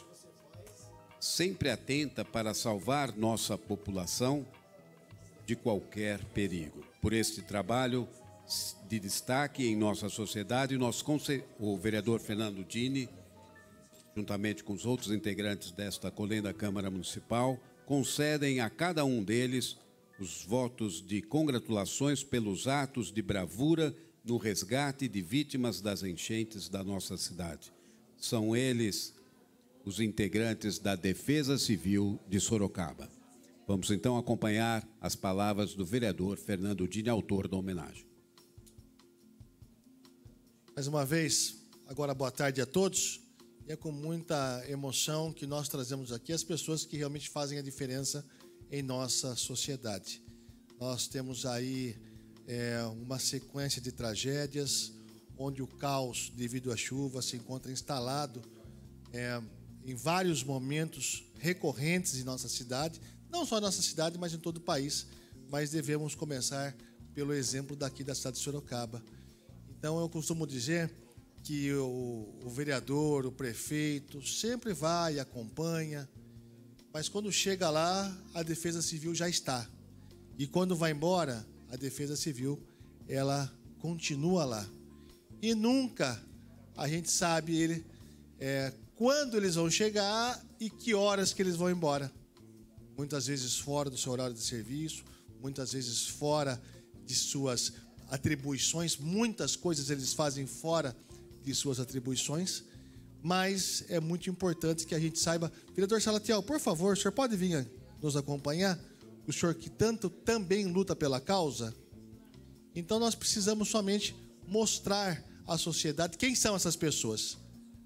sempre atenta para salvar nossa população de qualquer perigo. Por este trabalho de destaque em nossa sociedade, o vereador Fernando Dini, juntamente com os outros integrantes desta colenda Câmara Municipal, concedem a cada um deles os votos de congratulações pelos atos de bravura no resgate de vítimas das enchentes da nossa cidade. São eles os integrantes da Defesa Civil de Sorocaba. Vamos então acompanhar as palavras do vereador Fernando Dini, autor da homenagem. Mais uma vez, agora boa tarde a todos. E é com muita emoção que nós trazemos aqui as pessoas que realmente fazem a diferença em nossa sociedade. Nós temos aí uma sequência de tragédias, onde o caos devido à chuva se encontra instalado em vários momentos recorrentes em nossa cidade, não só em nossa cidade, mas em todo o país. Mas devemos começar pelo exemplo daqui da cidade de Sorocaba. Então, eu costumo dizer que o vereador, o prefeito, sempre vai e acompanha, mas quando chega lá, a Defesa Civil já está. E quando vai embora, a Defesa Civil, ela continua lá. E nunca a gente sabe quando eles vão chegar e que horas que eles vão embora. Muitas vezes fora do seu horário de serviço, muitas vezes fora de suas atribuições, muitas coisas eles fazem fora de suas atribuições, mas é muito importante que a gente saiba. Vereador Salatiel, por favor, o senhor pode vir nos acompanhar? O senhor que tanto também luta pela causa. Então nós precisamos somente mostrar à sociedade quem são essas pessoas.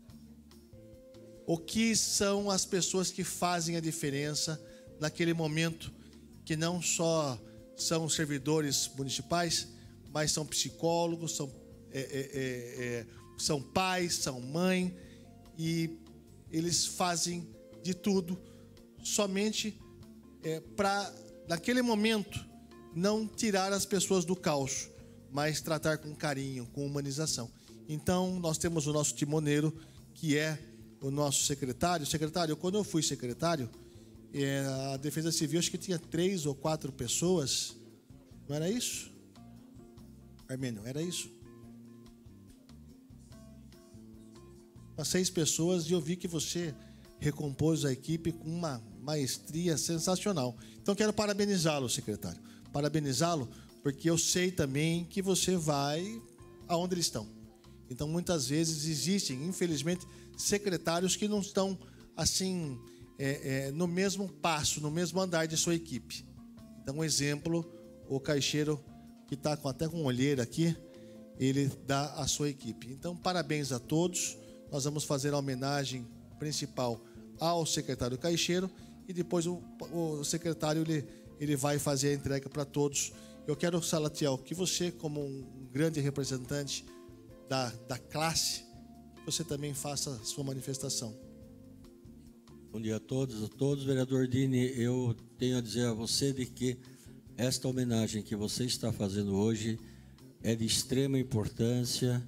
O que são as pessoas que fazem a diferença naquele momento, que não só são servidores municipais, mas são psicólogos, são pais, são mãe, e eles fazem de tudo somente para, naquele momento, não tirar as pessoas do caos, mas tratar com carinho, com humanização. Então, nós temos o nosso timoneiro, que é o nosso secretário. Secretário, quando eu fui secretário, a Defesa Civil, acho que tinha 3 ou 4 pessoas. Não era isso? Armênio, era isso? Umas 6 pessoas, e eu vi que você recompôs a equipe com uma maestria sensacional. Então, quero parabenizá-lo, secretário. Parabenizá-lo, porque eu sei também que você vai aonde eles estão. Então, muitas vezes existem, infelizmente, secretários que não estão, assim, no mesmo passo, no mesmo andar de sua equipe. Então, um exemplo, o caixeiro, que está até com olheira aqui, ele dá à sua equipe. Então, parabéns a todos. Nós vamos fazer a homenagem principal ao secretário caixeiro, e depois o secretário ele vai fazer a entrega para todos. Eu quero, Salatiel, que você, como um grande representante da classe, você também faça a sua manifestação. Bom dia a todos. Vereador Dini, eu tenho a dizer a você de que esta homenagem que você está fazendo hoje é de extrema importância,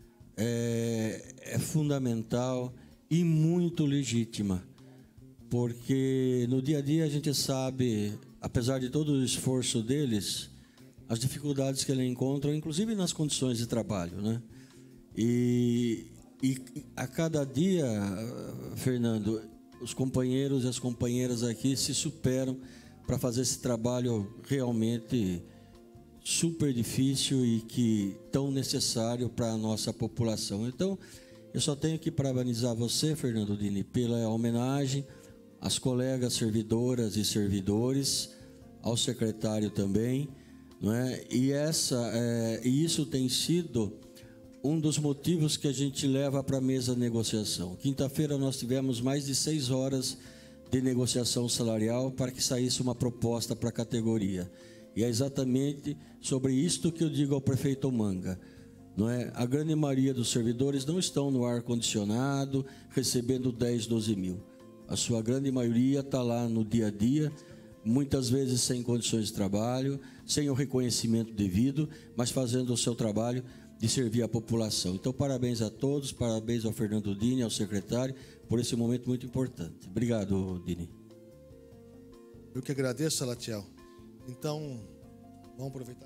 é fundamental e muito legítima, porque no dia a dia a gente sabe, apesar de todo o esforço deles, as dificuldades que eles encontram, inclusive nas condições de trabalho, né? E a cada dia, Fernando, os companheiros e as companheiras aqui se superam para fazer esse trabalho realmente super difícil e que tão necessário para a nossa população. Então, eu só tenho que parabenizar você, Fernando Dini, pela homenagem às colegas servidoras e servidores, ao secretário também, não é? E isso tem sido um dos motivos que a gente leva para a mesa de negociação. Quinta-feira nós tivemos mais de 6 horas de negociação salarial para que saísse uma proposta para a categoria. E é exatamente sobre isto que eu digo ao prefeito Manga. Não é? A grande maioria dos servidores não estão no ar-condicionado, recebendo 10, 12 mil. A sua grande maioria está lá no dia a dia, muitas vezes sem condições de trabalho, sem o reconhecimento devido, mas fazendo o seu trabalho de servir a população. Então, parabéns a todos, parabéns ao Fernando Dini, ao secretário, por esse momento muito importante. Obrigado, Dini. Eu que agradeço, Salatiel. Então, vamos aproveitar.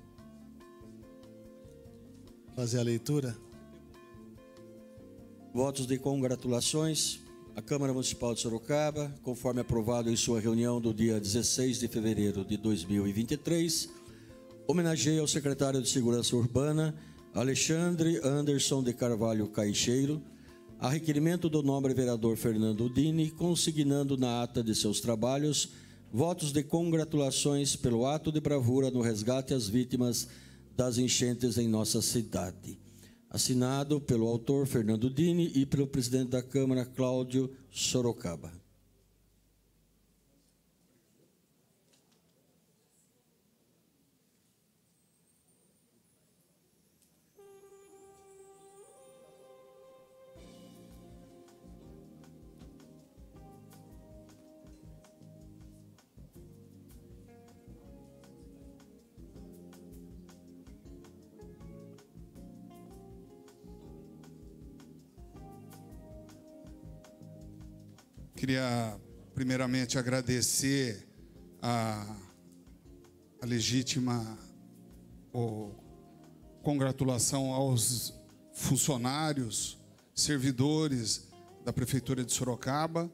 Fazer a leitura. Votos de congratulações. A Câmara Municipal de Sorocaba, conforme aprovado em sua reunião do dia 16 de fevereiro de 2023, homenageia ao secretário de Segurança Urbana, Alexandre Anderson de Carvalho Caixeiro, a requerimento do nobre vereador Fernando Dini, consignando na ata de seus trabalhos votos de congratulações pelo ato de bravura no resgate às vítimas das enchentes em nossa cidade. Assinado pelo autor Fernando Dini e pelo presidente da Câmara, Cláudio Sorocaba. Queria, primeiramente, agradecer a legítima congratulação aos funcionários, servidores da Prefeitura de Sorocaba,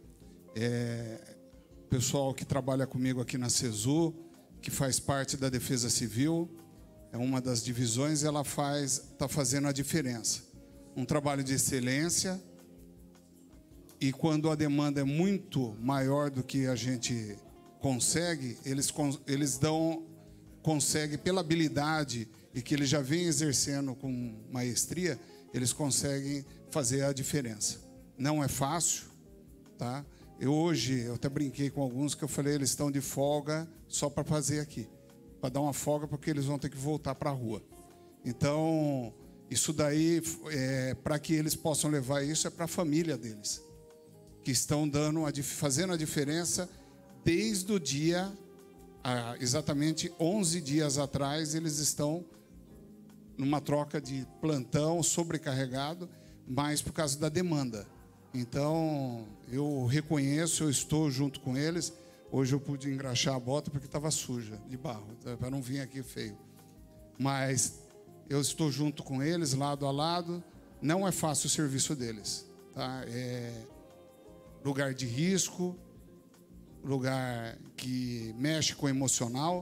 pessoal que trabalha comigo aqui na CESU, que faz parte da Defesa Civil, é uma das divisões, ela está fazendo a diferença. Um trabalho de excelência, e quando a demanda é muito maior do que a gente consegue, eles conseguem, pela habilidade e que eles já vêm exercendo com maestria, eles conseguem fazer a diferença. Não é fácil, tá? Hoje, eu até brinquei com alguns que eu falei, eles estão de folga só para fazer aqui. Para dar uma folga, porque eles vão ter que voltar para a rua. Então, isso daí, para que eles possam levar isso, é para a família deles. Que estão fazendo a diferença desde o dia, exatamente 11 dias atrás, eles estão numa troca de plantão sobrecarregado, mas por causa da demanda. Então, eu reconheço, eu estou junto com eles. Hoje eu pude engraxar a bota porque estava suja de barro, para não vir aqui feio. Mas eu estou junto com eles, lado a lado. Não é fácil o serviço deles, tá? É lugar de risco, lugar que mexe com o emocional,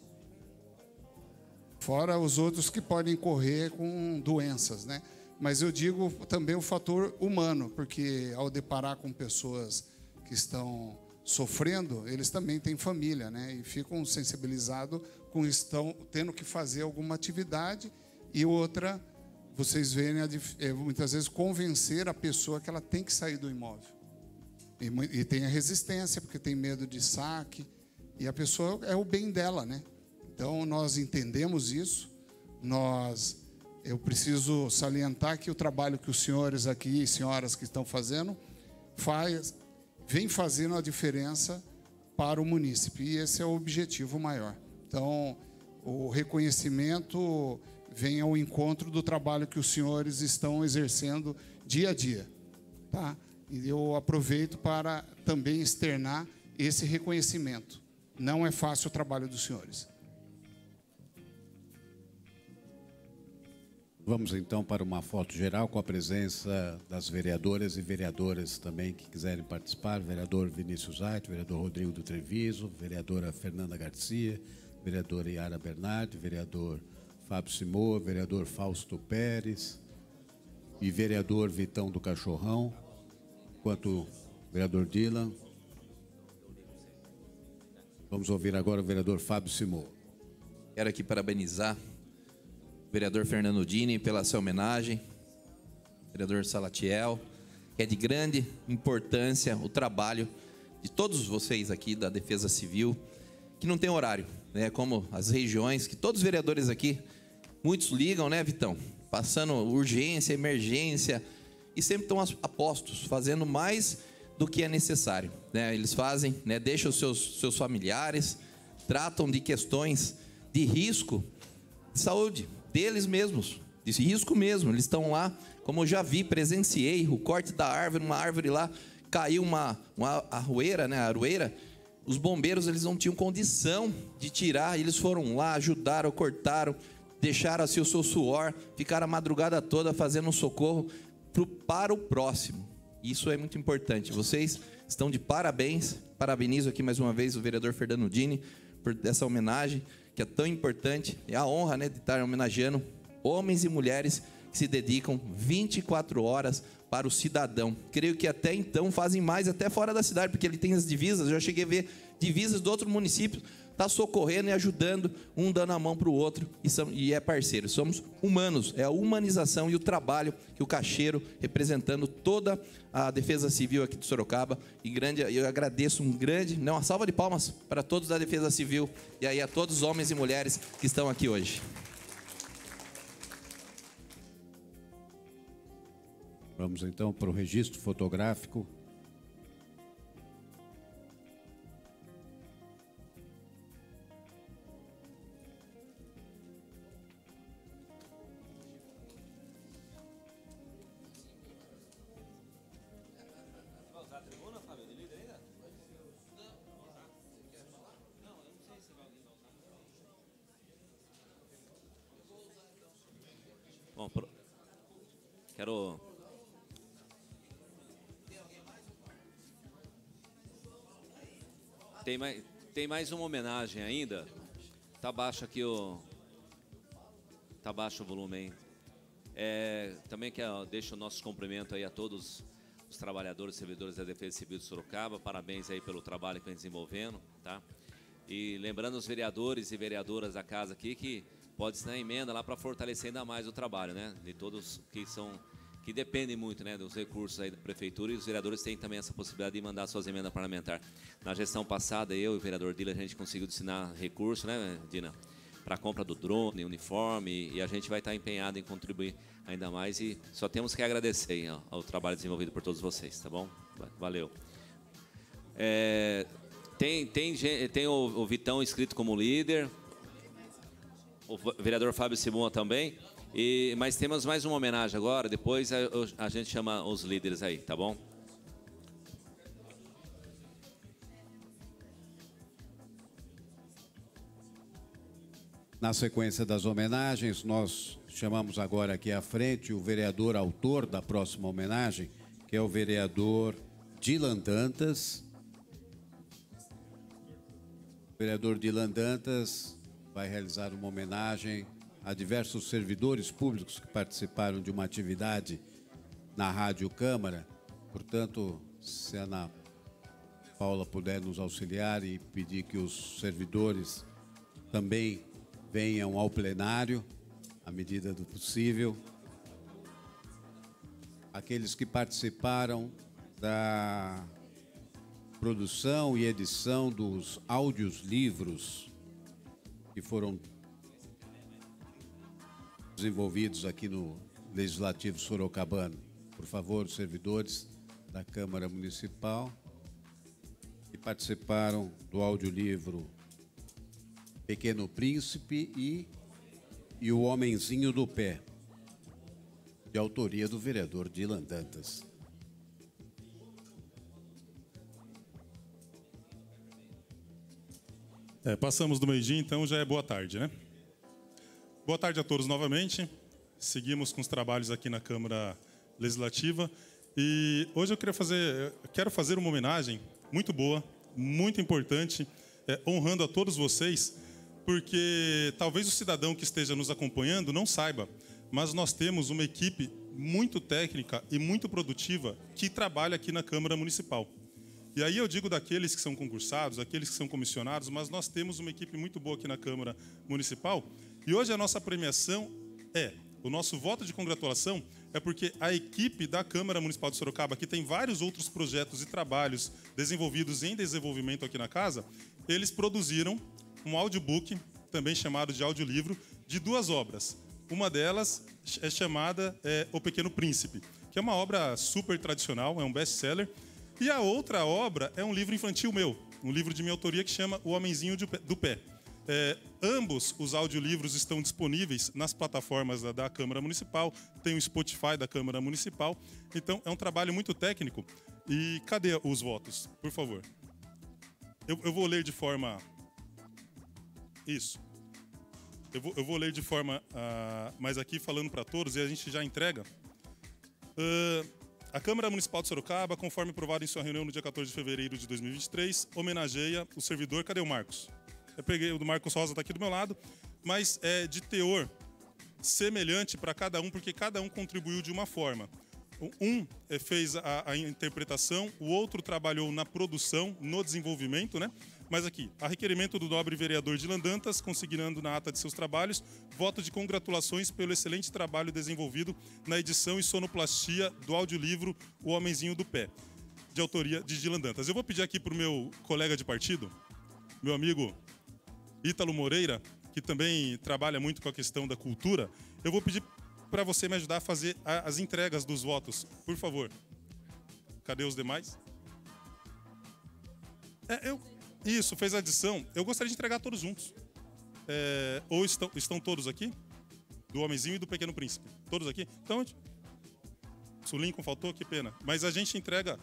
fora os outros que podem correr com doenças, né? Mas eu digo também o fator humano, porque ao deparar com pessoas que estão sofrendo, eles também têm família, né? E ficam sensibilizados com estão tendo que fazer alguma atividade, e outra, vocês verem muitas vezes convencer a pessoa que ela tem que sair do imóvel. E tem a resistência, porque tem medo de saque, e a pessoa é o bem dela, né? Então nós entendemos isso. Eu preciso salientar que o trabalho que os senhores aqui e senhoras que estão fazendo vem fazendo a diferença para o munícipe, e esse é o objetivo maior. Então, o reconhecimento vem ao encontro do trabalho que os senhores estão exercendo dia a dia, tá? E eu aproveito para também externar esse reconhecimento. Não é fácil o trabalho dos senhores. Vamos então para uma foto geral com a presença das vereadoras e vereadores também que quiserem participar. Vereador Vinícius Aito, vereador Rodrigo do Treviso, vereadora Fernanda Garcia, vereadora Yara Bernardi, vereador Fábio Simô, vereador Fausto Pérez e vereador Vitão do Cachorrão, enquanto vereador Dylan. Vamos ouvir agora o vereador Fábio Simô. Quero aqui parabenizar vereador Fernando Dini pela sua homenagem, vereador Salatiel, que é de grande importância o trabalho de todos vocês aqui da Defesa Civil, que não tem horário, né? Como as regiões, que todos os vereadores aqui, muitos ligam, né, Vitão? Passando urgência, emergência, e sempre estão apostos, fazendo mais do que é necessário, né? Eles fazem, né, deixam os seus familiares, tratam de questões de risco de saúde deles mesmos, de risco mesmo. Eles estão lá, como eu já vi, presenciei o corte da árvore, uma árvore lá, caiu uma arrueira, né, a aroeira. Os bombeiros, eles não tinham condição de tirar, eles foram lá, ajudaram, cortaram, deixaram assim o seu suor, ficaram a madrugada toda fazendo um socorro para o próximo. Isso é muito importante. Vocês estão de parabéns. Parabenizo aqui mais uma vez o vereador Fernando Dini por essa homenagem, que é tão importante. É a honra, né, de estar homenageando homens e mulheres que se dedicam 24 horas para o cidadão. Creio que até então fazem mais até fora da cidade, porque ele tem as divisas. Eu já cheguei a ver divisas de outros municípios, está socorrendo e ajudando, um dando a mão para o outro, e é parceiro. Somos humanos, é a humanização e o trabalho que o Cacheiro, representando toda a Defesa Civil aqui de Sorocaba, eu agradeço uma salva de palmas para todos da Defesa Civil, e aí a todos os homens e mulheres que estão aqui hoje. Vamos então para o registro fotográfico. Bom, quero... Tem mais uma homenagem ainda. Tá abaixo aqui Tá baixo o volume aí. Também deixo o nosso cumprimento aí a todos os trabalhadores e servidores da Defesa Civil de Sorocaba. Parabéns aí pelo trabalho que vem desenvolvendo, tá? E lembrando os vereadores e vereadoras da casa aqui que pode ser na emenda lá para fortalecer ainda mais o trabalho, né? De todos que dependem muito, né, dos recursos aí da prefeitura, e os vereadores têm também essa possibilidade de mandar suas emendas parlamentares. Na gestão passada, eu e o vereador Dila, a gente conseguiu destinar recursos, né, Dina, para a compra do drone, uniforme, e a gente vai estar empenhado em contribuir ainda mais, e só temos que agradecer hein, ao trabalho desenvolvido por todos vocês, tá bom? Valeu. Tem o Vitão inscrito como líder, o vereador Fábio Simão também, mas temos mais uma homenagem agora, depois a gente chama os líderes aí, tá bom? Na sequência das homenagens, nós chamamos agora aqui à frente o vereador autor da próxima homenagem, que é o vereador Dilan Dantas. O vereador Dilan Dantas vai realizar uma homenagem a diversos servidores públicos que participaram de uma atividade na Rádio Câmara. Portanto, se a Ana Paula puder nos auxiliar e pedir que os servidores também venham ao plenário, à medida do possível. Aqueles que participaram da produção e edição dos audiolivros que foram desenvolvidos aqui no Legislativo Sorocabano. Por favor, os servidores da Câmara Municipal que participaram do audiolivro Pequeno Príncipe e O Homenzinho do Pé, de autoria do vereador Dilan Dantas. Passamos do meio-dia, então já é boa tarde, né? Boa tarde a todos novamente. Seguimos com os trabalhos aqui na Câmara Legislativa. E hoje eu quero fazer uma homenagem muito boa, muito importante, honrando a todos vocês, porque talvez o cidadão que esteja nos acompanhando não saiba, mas nós temos uma equipe muito técnica e muito produtiva que trabalha aqui na Câmara Municipal. E aí eu digo daqueles que são concursados, aqueles que são comissionados, mas nós temos uma equipe muito boa aqui na Câmara Municipal. E hoje a nossa premiação o nosso voto de congratulação é porque a equipe da Câmara Municipal de Sorocaba, que tem vários outros projetos e trabalhos desenvolvidos em desenvolvimento aqui na casa, eles produziram um audiobook, também chamado de audiolivro, de 2 obras. Uma delas é chamada O Pequeno Príncipe, que é uma obra super tradicional, é um best-seller. E a outra obra é um livro infantil meu, um livro de minha autoria que chama O Homenzinho do Pé. Ambos os audiolivros estão disponíveis nas plataformas da Câmara Municipal, tem o Spotify da Câmara Municipal. Então, é um trabalho muito técnico. E cadê os votos? Por favor. Eu vou ler de forma... Isso. Eu vou ler de forma... mas aqui falando para todos, e a gente já entrega. A Câmara Municipal de Sorocaba, conforme aprovado em sua reunião no dia 14 de fevereiro de 2023, homenageia o servidor... Cadê o Marcos? Eu peguei o do Marcos Rosa, está aqui do meu lado, mas é de teor semelhante para cada um, porque cada um contribuiu de uma forma. Um fez a interpretação, o outro trabalhou na produção, no desenvolvimento, né? Mas aqui, a requerimento do nobre vereador Dilan Dantas, consignando na ata de seus trabalhos, voto de congratulações pelo excelente trabalho desenvolvido na edição e sonoplastia do audiolivro O Homenzinho do Pé, de autoria de Dilan Dantas. Eu vou pedir aqui para o meu colega de partido, meu amigo Ítalo Moreira, que também trabalha muito com a questão da cultura, eu vou pedir para você me ajudar a fazer as entregas dos votos, por favor. Cadê os demais? Isso, fez a adição. Eu gostaria de entregar todos juntos. Ou estão todos aqui? Do Homenzinho e do Pequeno Príncipe. Todos aqui? Então, o Lincoln faltou, que pena. Mas a gente entrega...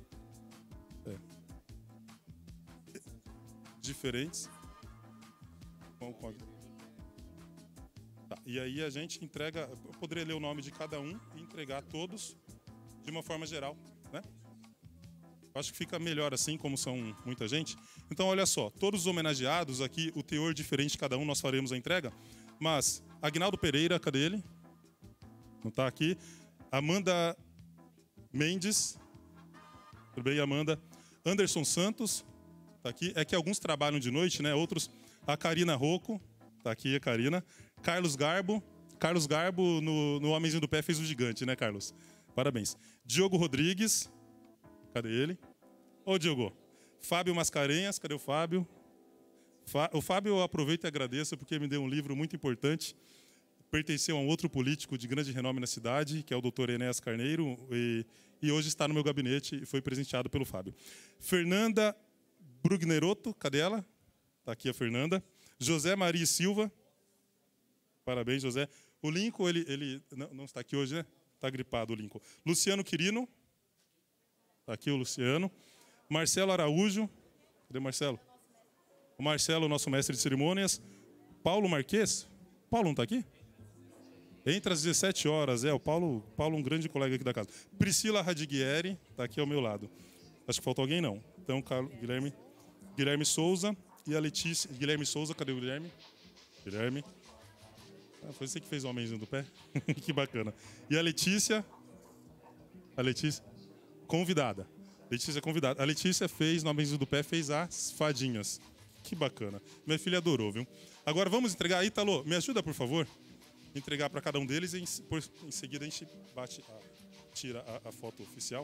diferentes. Qual o código? Tá, e aí a gente entrega... Eu poderia ler o nome de cada um e entregar todos de uma forma geral, né? Acho que fica melhor assim, como são muita gente. Então, olha só, todos os homenageados aqui, o teor diferente de cada um, nós faremos a entrega. Mas Agnaldo Pereira, cadê ele? Não está aqui. Amanda Mendes. Tudo bem, Amanda? Anderson Santos, está aqui. É que alguns trabalham de noite, né? Outros. A Karina Rocco, está aqui a Karina. Carlos Garbo. Carlos Garbo, no Homenzinho do Pé, fez o gigante, né, Carlos? Parabéns. Diogo Rodrigues. Cadê ele? Ô, Diogo. Fábio Mascarenhas, cadê o Fábio? O Fábio eu aproveito e agradeço porque me deu um livro muito importante. Pertenceu a um outro político de grande renome na cidade, que é o Dr. Enéas Carneiro, e hoje está no meu gabinete e foi presenteado pelo Fábio. Fernanda Brugnerotto, cadê ela? Está aqui a Fernanda. José Maria Silva. Parabéns, José. O Lincoln, ele não está aqui hoje, né? Está gripado o Lincoln. Luciano Quirino. Está aqui o Luciano. Marcelo Araújo. Cadê o Marcelo? O Marcelo, nosso mestre de cerimônias. Paulo Marques. Paulo não está aqui? Entre as 17 horas. O Paulo, um grande colega aqui da casa. Priscila Radiguieri. Está aqui ao meu lado. Acho que faltou alguém, não. Então, Guilherme Souza e a Letícia. Guilherme Souza, cadê o Guilherme? Guilherme. Foi você que fez o Homenzinho do Pé? Que bacana. E a Letícia. A Letícia, convidada. Letícia convidada. A Letícia fez, no Homenzinho do Pé, fez as fadinhas. Que bacana. Minha filha adorou, viu? Agora vamos entregar. Ítalo, me ajuda, por favor. Entregar para cada um deles e em seguida a gente tira a foto oficial.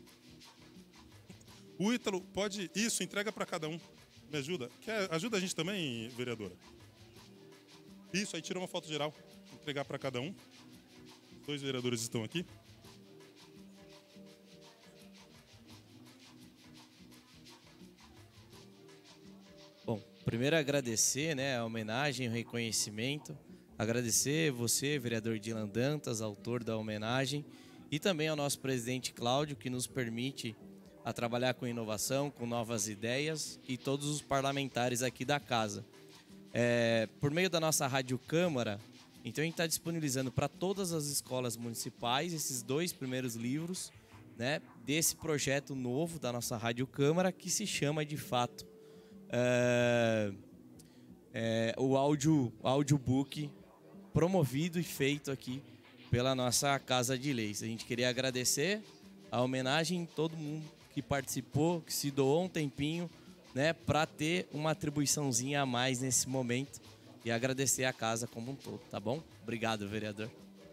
O Ítalo, pode... Isso, entrega para cada um. Me ajuda. Ajuda a gente também, vereadora? Isso, aí tira uma foto geral. Entregar para cada um. 2 vereadores estão aqui. Bom, primeiro agradecer, né, a homenagem, o reconhecimento. Agradecer você, vereador Dylan Dantas, autor da homenagem, e também ao nosso presidente Cláudio, que nos permite a trabalhar com inovação, com novas ideias, e todos os parlamentares aqui da casa. Por meio da nossa Rádio Câmara, então a gente está disponibilizando para todas as escolas municipais esses 2 primeiros livros, né, desse projeto novo da nossa Rádio Câmara, que se chama, de fato, o audiobook promovido e feito aqui pela nossa Casa de Leis. A gente queria agradecer a homenagem, todo mundo que participou, que se doou um tempinho, né, para ter uma atribuiçãozinha a mais nesse momento, e agradecer a casa como um todo, tá bom? Obrigado, vereador.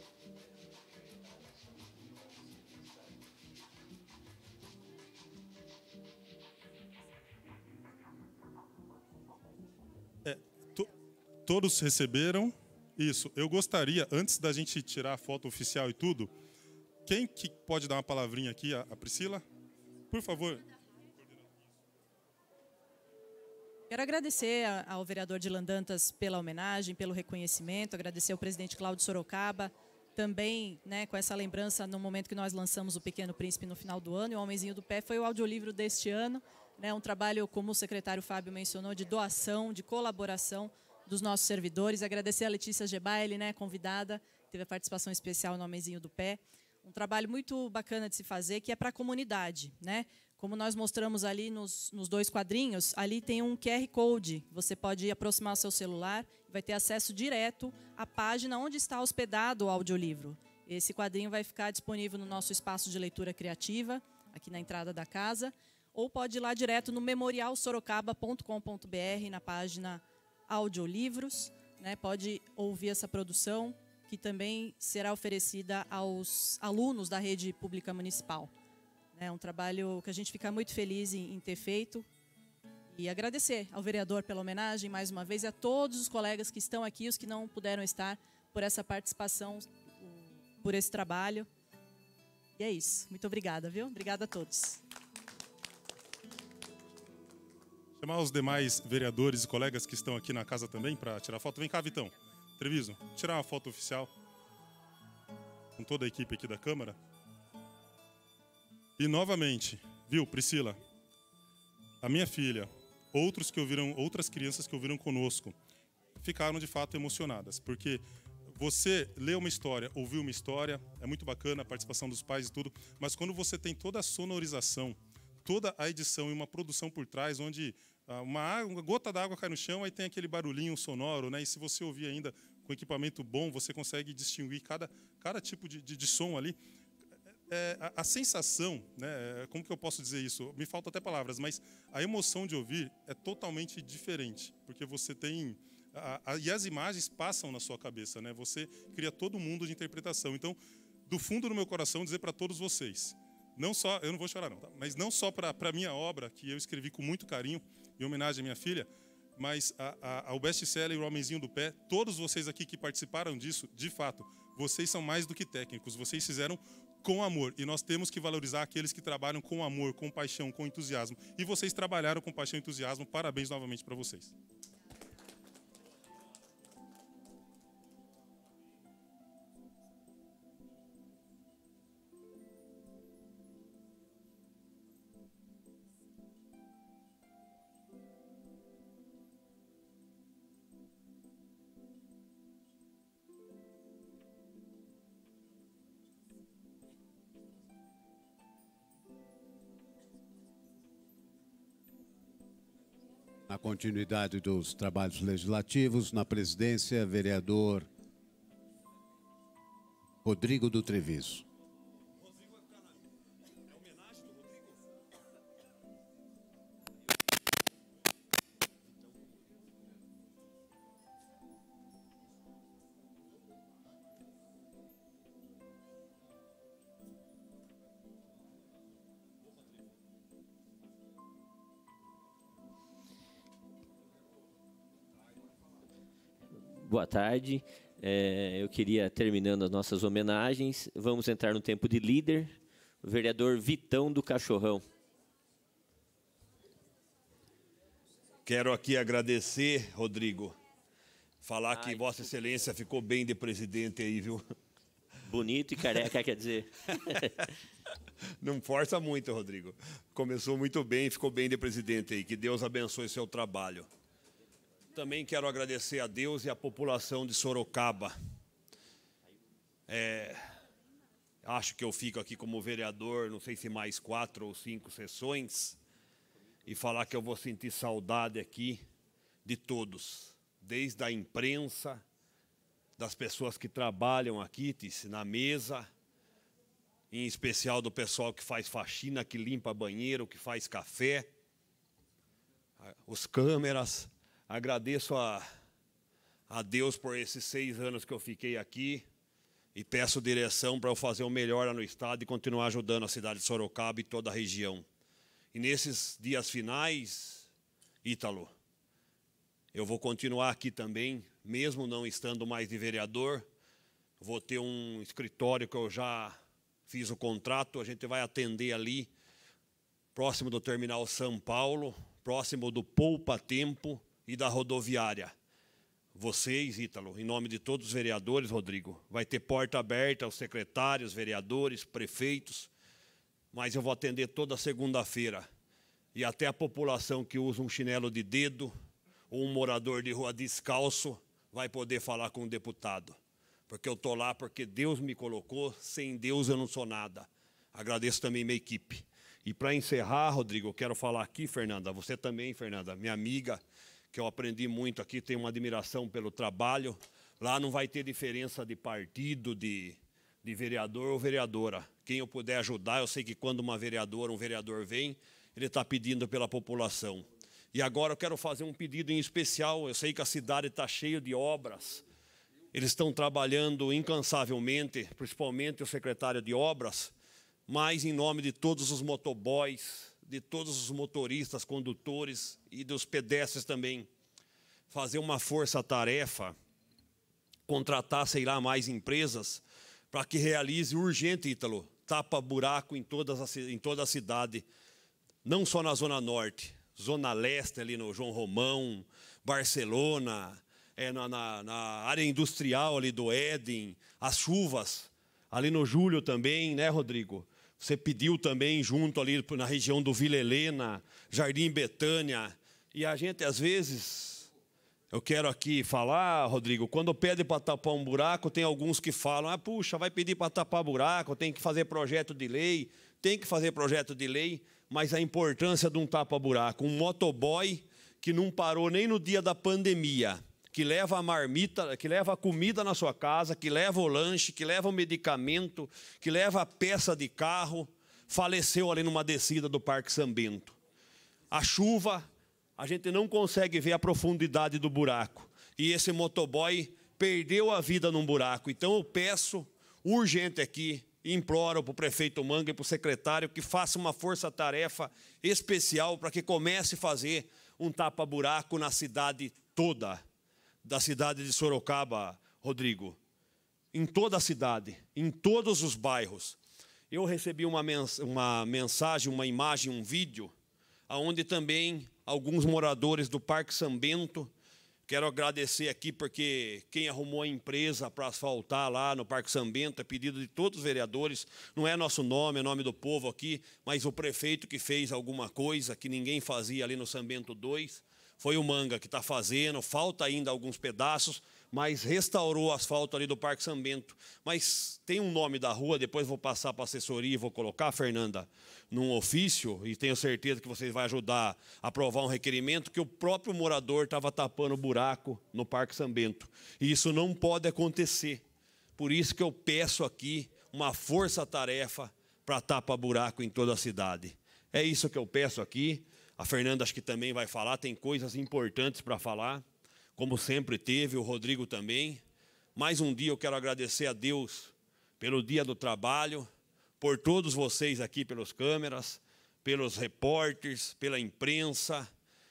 Todos receberam? Isso. Eu gostaria, antes da gente tirar a foto oficial e tudo, quem que pode dar uma palavrinha aqui? A Priscila? Por favor. Quero agradecer ao vereador Dylan Dantas pela homenagem, pelo reconhecimento, agradecer ao presidente Cláudio Sorocaba, também, né, com essa lembrança no momento que nós lançamos o Pequeno Príncipe no final do ano, e o Homenzinho do Pé foi o audiolivro deste ano, né, um trabalho, como o secretário Fábio mencionou, de doação, de colaboração dos nossos servidores. Agradecer a Letícia Gebaile, né, convidada, teve a participação especial no Homenzinho do Pé. Um trabalho muito bacana de se fazer, que é para a comunidade, né? Como nós mostramos ali nos 2 quadrinhos, ali tem um QR Code. Você pode aproximar o seu celular e vai ter acesso direto à página onde está hospedado o audiolivro. Esse quadrinho vai ficar disponível no nosso espaço de leitura criativa, aqui na entrada da casa, ou pode ir lá direto no memorialsorocaba.com.br, na página Audiolivros, né? Pode ouvir essa produção, que também será oferecida aos alunos da rede pública municipal. É um trabalho que a gente fica muito feliz em ter feito. E agradecer ao vereador pela homenagem, mais uma vez, e a todos os colegas que estão aqui, os que não puderam estar, por essa participação, por esse trabalho. E é isso. Muito obrigada, viu? Obrigada a todos. Chamar os demais vereadores e colegas que estão aqui na casa também para tirar foto. Vem cá, Vitão. Treviso, tirar uma foto oficial com toda a equipe aqui da Câmara. E novamente, viu, Priscila, a minha filha, outras crianças que ouviram conosco, ficaram de fato emocionadas, porque você lê uma história, ouviu uma história, é muito bacana a participação dos pais e tudo, mas quando você tem toda a sonorização, toda a edição e uma produção por trás, onde uma gota d'água cai no chão, aí tem aquele barulhinho sonoro, né? E se você ouvir ainda com equipamento bom, você consegue distinguir cada tipo de som ali. A sensação, né, como que eu posso dizer isso? Me faltam até palavras, mas a emoção de ouvir é totalmente diferente, porque você tem... e as imagens passam na sua cabeça, né? Você cria todo mundo de interpretação. Então, do fundo do meu coração, dizer para todos vocês, não só, eu não vou chorar não, tá? Mas não só para a minha obra, que eu escrevi com muito carinho, em homenagem à minha filha, mas ao best-seller e o Homenzinho do Pé, todos vocês aqui que participaram disso, de fato, vocês são mais do que técnicos, vocês fizeram com amor, e nós temos que valorizar aqueles que trabalham com amor, com paixão, com entusiasmo. E vocês trabalharam com paixão e entusiasmo, parabéns novamente para vocês. Na continuidade dos trabalhos legislativos, na presidência, vereador Rodrigo do Treviso. Boa tarde. Eu queria, terminando as nossas homenagens, vamos entrar no tempo de líder, o vereador Vitão do Cachorrão. Quero aqui agradecer, Rodrigo, falar que Vossa Excelência ficou bem de presidente aí, viu? Bonito e careca, quer dizer. Não força muito, Rodrigo. Começou muito bem, ficou bem de presidente aí. Que Deus abençoe seu trabalho. Também quero agradecer a Deus e a população de Sorocaba. Acho que eu fico aqui como vereador, não sei se mais 4 ou 5 sessões, e falar que eu vou sentir saudade aqui de todos, desde a imprensa, das pessoas que trabalham aqui, na mesa, em especial do pessoal que faz faxina, que limpa banheiro, que faz café, os câmeras. Agradeço a Deus por esses 6 anos que eu fiquei aqui e peço direção para eu fazer o melhor lá no estado e continuar ajudando a cidade de Sorocaba e toda a região. E nesses dias finais, Ítalo, eu vou continuar aqui também, mesmo não estando mais de vereador. Vou ter um escritório que eu já fiz o contrato, a gente vai atender ali, próximo do Terminal São Paulo, próximo do Poupa Tempo e da rodoviária. Vocês, Ítalo, em nome de todos os vereadores, Rodrigo, vai ter porta aberta aos secretários, vereadores, prefeitos, mas eu vou atender toda segunda-feira. E até a população que usa um chinelo de dedo ou um morador de rua descalço vai poder falar com o deputado. Porque eu estou lá porque Deus me colocou, sem Deus eu não sou nada. Agradeço também minha equipe. E para encerrar, Rodrigo, eu quero falar aqui, Fernanda, você também, Fernanda, minha amiga, que eu aprendi muito aqui, tenho uma admiração pelo trabalho. Lá não vai ter diferença de partido, de vereador ou vereadora. Quem eu puder ajudar, eu sei que quando uma vereadora, um vereador vem, ele está pedindo pela população. E agora eu quero fazer um pedido em especial. Eu sei que a cidade está cheia de obras. Eles estão trabalhando incansavelmente, principalmente o secretário de obras, mas em nome de todos os motoboys, de todos os motoristas, condutores e dos pedestres também, fazer uma força-tarefa, contratar, sei lá, mais empresas, para que realize urgente, Ítalo, tapa-buraco em toda a cidade, não só na Zona Norte, Zona Leste, ali no João Romão, Barcelona, na área industrial ali do Éden, as chuvas, ali no Júlio também, né, Rodrigo? Você pediu também junto ali na região do Vila Helena, Jardim Betânia. E a gente, às vezes, eu quero aqui falar, Rodrigo, quando pede para tapar um buraco, tem alguns que falam, puxa, vai pedir para tapar buraco, tem que fazer projeto de lei, mas a importância de um tapa-buraco, um motoboy que não parou nem no dia da pandemia, que leva a marmita, que leva a comida na sua casa, que leva o lanche, que leva o medicamento, que leva a peça de carro, faleceu ali numa descida do Parque São Bento. A chuva, a gente não consegue ver a profundidade do buraco. E esse motoboy perdeu a vida num buraco. Então eu peço urgente aqui, imploro para o prefeito Manga e para o secretário que faça uma força-tarefa especial para que comece a fazer um tapa-buraco na cidade toda, da cidade de Sorocaba, Rodrigo. Em toda a cidade, em todos os bairros. Eu recebi uma mensagem, uma imagem, um vídeo, onde também alguns moradores do Parque São Bento, quero agradecer aqui porque quem arrumou a empresa para asfaltar lá no Parque São Bento, é pedido de todos os vereadores, não é nosso nome, é nome do povo aqui, mas o prefeito que fez alguma coisa que ninguém fazia ali no São Bento 2, foi o Manga que está fazendo, falta ainda alguns pedaços, mas restaurou o asfalto ali do Parque São Bento. Mas tem um nome da rua, depois vou passar para a assessoria e vou colocar, Fernanda, num ofício, e tenho certeza que vocês vão ajudar a aprovar um requerimento, que o próprio morador estava tapando o buraco no Parque São Bento. E isso não pode acontecer. Por isso que eu peço aqui uma força-tarefa para tapar buraco em toda a cidade. É isso que eu peço aqui. A Fernanda acho que também vai falar, tem coisas importantes para falar, como sempre teve, o Rodrigo também. Mais um dia eu quero agradecer a Deus pelo dia do trabalho, por todos vocês aqui pelas câmeras, pelos repórteres, pela imprensa,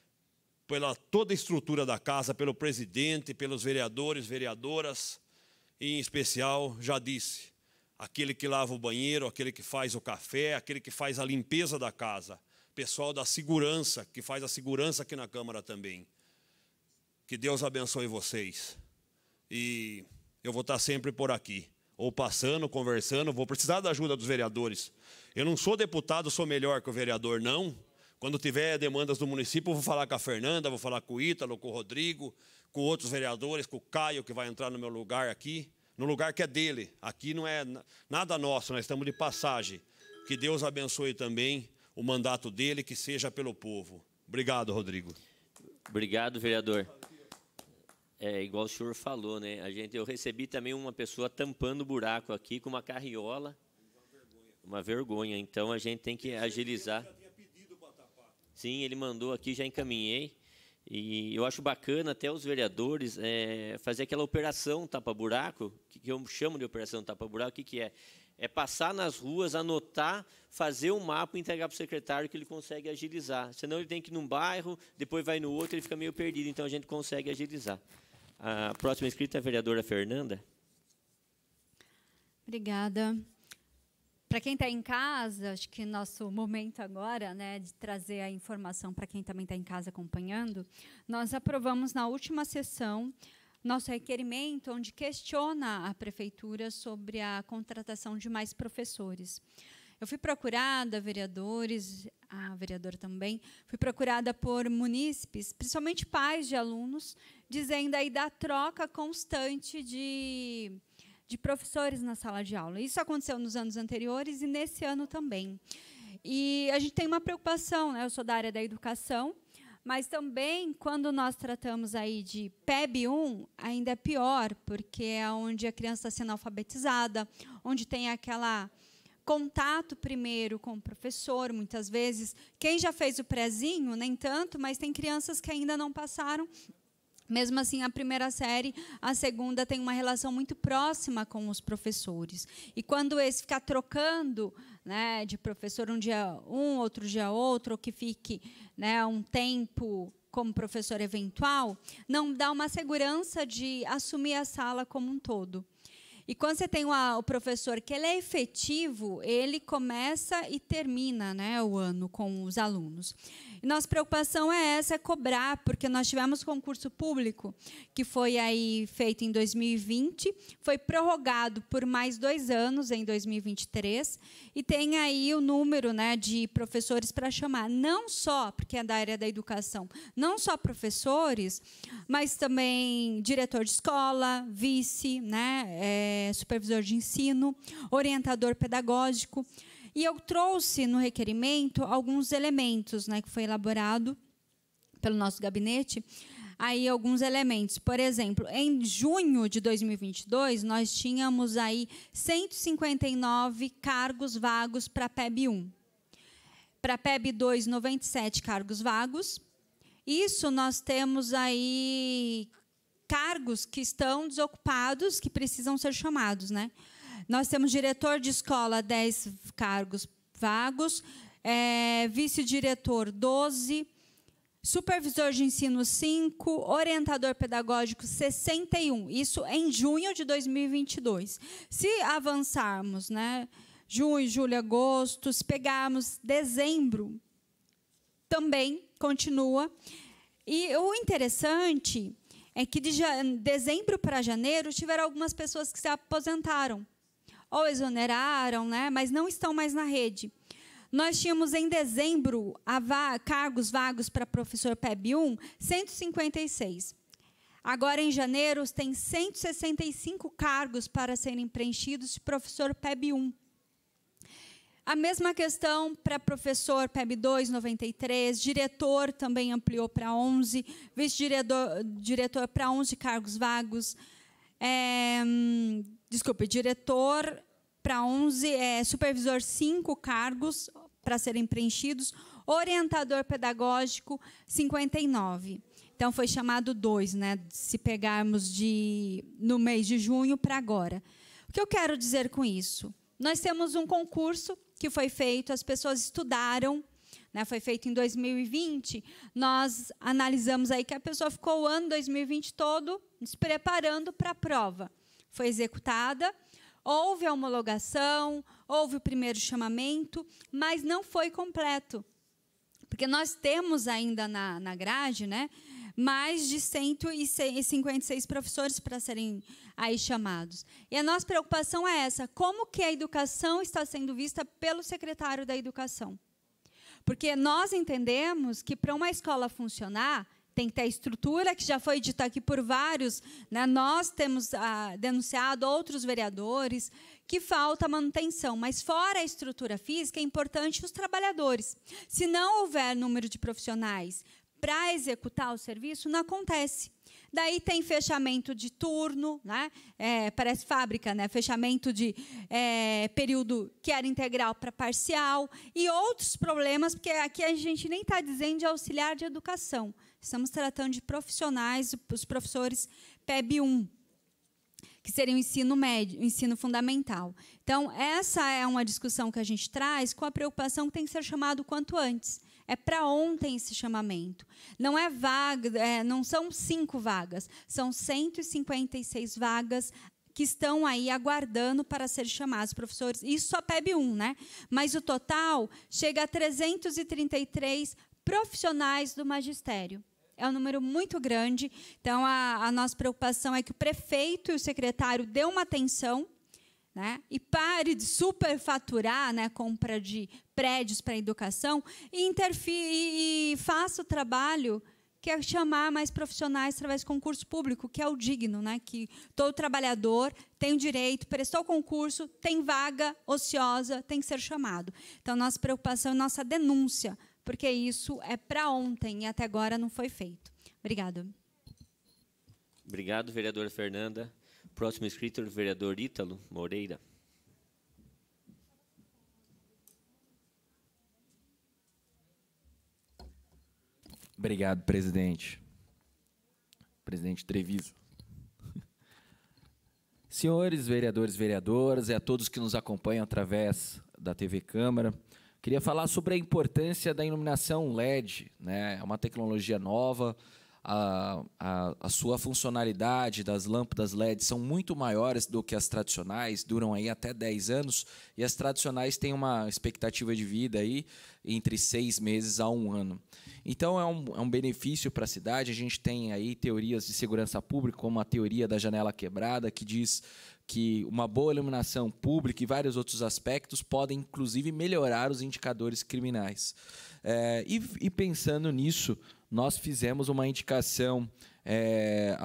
pela toda a estrutura da casa, pelo presidente, pelos vereadores, vereadoras, e em especial, já disse, aquele que lava o banheiro, aquele que faz o café, aquele que faz a limpeza da casa, pessoal da segurança, que faz a segurança aqui na Câmara também. Que Deus abençoe vocês. E eu vou estar sempre por aqui, ou passando, conversando, vou precisar da ajuda dos vereadores. Eu não sou deputado, sou melhor que o vereador, não. Quando tiver demandas do município, eu vou falar com a Fernanda, vou falar com o Ítalo, com o Rodrigo, com outros vereadores, com o Caio, que vai entrar no meu lugar aqui, no lugar que é dele. Aqui não é nada nosso, nós estamos de passagem. Que Deus abençoe também o mandato dele, que seja pelo povo. Obrigado, Rodrigo. Obrigado, vereador. É igual o senhor falou, né? Eu recebi também uma pessoa tampando o buraco aqui com uma carriola. Uma vergonha. Então a gente tem que agilizar. Sim, ele mandou aqui, já encaminhei. E eu acho bacana até os vereadores fazer aquela operação tapa-buraco, que eu chamo de operação tapa-buraco. O que é? É passar nas ruas, anotar, fazer um mapa e entregar para o secretário, que ele consegue agilizar. Senão ele tem que ir num bairro, depois vai no outro, ele fica meio perdido. Então a gente consegue agilizar. A próxima inscrita é a vereadora Fernanda. Obrigada. Para quem está em casa, acho que nosso momento agora, né, de trazer a informação para quem também está em casa acompanhando, nós aprovamos na última sessão nosso requerimento, onde questiona a prefeitura sobre a contratação de mais professores. Eu fui procurada, vereadores, a vereadora também, fui procurada por munícipes, principalmente pais de alunos, dizendo aí da troca constante de professores na sala de aula. Isso aconteceu nos anos anteriores e nesse ano também. E a gente tem uma preocupação, né? Eu sou da área da educação, mas também, quando nós tratamos aí de PEB 1, ainda é pior, porque é onde a criança está sendo alfabetizada, onde tem aquela contato primeiro com o professor, muitas vezes. Quem já fez o prézinho, nem tanto, mas tem crianças que ainda não passaram. Mesmo assim, a primeira série, a segunda tem uma relação muito próxima com os professores. E quando esse ficar trocando, né, de professor um dia um, outro dia outro, ou que fique, né, um tempo como professor eventual, não dá uma segurança de assumir a sala como um todo. E quando você tem o professor que ele é efetivo, ele começa e termina, né, o ano com os alunos. E nossa preocupação é essa, é cobrar, porque nós tivemos concurso público, que foi aí feito em 2020, foi prorrogado por mais 2 anos, em 2023, e tem aí o número, né, de professores para chamar, não só, porque é da área da educação, não só professores, mas também diretor de escola, vice, né, supervisor de ensino, orientador pedagógico. E eu trouxe no requerimento alguns elementos, né, que foi elaborado pelo nosso gabinete, aí alguns elementos. Por exemplo, em junho de 2022, nós tínhamos aí 159 cargos vagos para a PEB 1. Para a PEB 2, 97 cargos vagos. Isso nós temos aí cargos que estão desocupados, que precisam ser chamados, né? Nós temos diretor de escola, 10 cargos vagos, vice-diretor, 12, supervisor de ensino, 5, orientador pedagógico, 61. Isso em junho de 2022. Se avançarmos, né, junho, julho, agosto, se pegarmos dezembro, também continua. E o interessante é que de dezembro para janeiro tiveram algumas pessoas que se aposentaram ou exoneraram, né, mas não estão mais na rede. Nós tínhamos em dezembro cargos vagos para professor PEB 1, 156. Agora, em janeiro, tem 165 cargos para serem preenchidos de professor PEB 1. A mesma questão para professor PEB 2, 93, diretor também ampliou para 11, vice-diretor para 11 cargos vagos, diretor para 11, supervisor 5 cargos para serem preenchidos, orientador pedagógico 59. Então foi chamado 2, né, se pegarmos no mês de junho para agora. O que eu quero dizer com isso? Nós temos um concurso que foi feito, as pessoas estudaram, né, foi feito em 2020, nós analisamos aí que a pessoa ficou o ano 2020 todo se preparando para a prova. Foi executada, houve a homologação, houve o primeiro chamamento, mas não foi completo. Porque nós temos ainda na grade, né, mais de 156 professores para serem aí chamados. E a nossa preocupação é essa, como que a educação está sendo vista pelo secretário da Educação? Porque nós entendemos que para uma escola funcionar, tem que ter a estrutura, que já foi dita aqui por vários, né? Nós temos denunciado outros vereadores, que falta manutenção. Mas, fora a estrutura física, é importante os trabalhadores. Se não houver número de profissionais para executar o serviço, não acontece. Daí tem fechamento de turno, né? Parece fábrica, né? Fechamento de período que era integral para parcial, e outros problemas, porque aqui a gente nem está dizendo de auxiliar de educação. Estamos tratando de profissionais, os professores PEB 1, que seria o ensino médio, o ensino fundamental. Então, essa é uma discussão que a gente traz com a preocupação que tem que ser chamado o quanto antes. É para ontem esse chamamento. Não é vaga, não são 5 vagas, são 156 vagas que estão aí aguardando para ser chamados professores. Isso só PEB 1, né? Mas o total chega a 333 profissionais do magistério. É um número muito grande. Então, a nossa preocupação é que o prefeito e o secretário dêem uma atenção, né, e pare de superfaturar, né, compra de prédios para a educação, e faça o trabalho que é chamar mais profissionais através do concurso público, que é o digno, né, que todo trabalhador tem o direito, prestou concurso, tem vaga ociosa, tem que ser chamado. Então, nossa preocupação, nossa denúncia, porque isso é para ontem e até agora não foi feito. Obrigada. Obrigado, vereadora Fernanda. Próximo inscrito, o vereador Ítalo Moreira. Obrigado, presidente. Presidente Treviso. Senhores vereadores e vereadoras e a todos que nos acompanham através da TV Câmara, queria falar sobre a importância da iluminação LED, né? É uma tecnologia nova, a sua funcionalidade das lâmpadas LED são muito maiores do que as tradicionais, duram aí até 10 anos, e as tradicionais têm uma expectativa de vida aí entre 6 meses a 1 ano. Então, é um benefício para a cidade. A gente tem aí teorias de segurança pública, como a teoria da janela quebrada, que diz que uma boa iluminação pública e vários outros aspectos podem, inclusive, melhorar os indicadores criminais. E pensando nisso, nós fizemos uma indicação a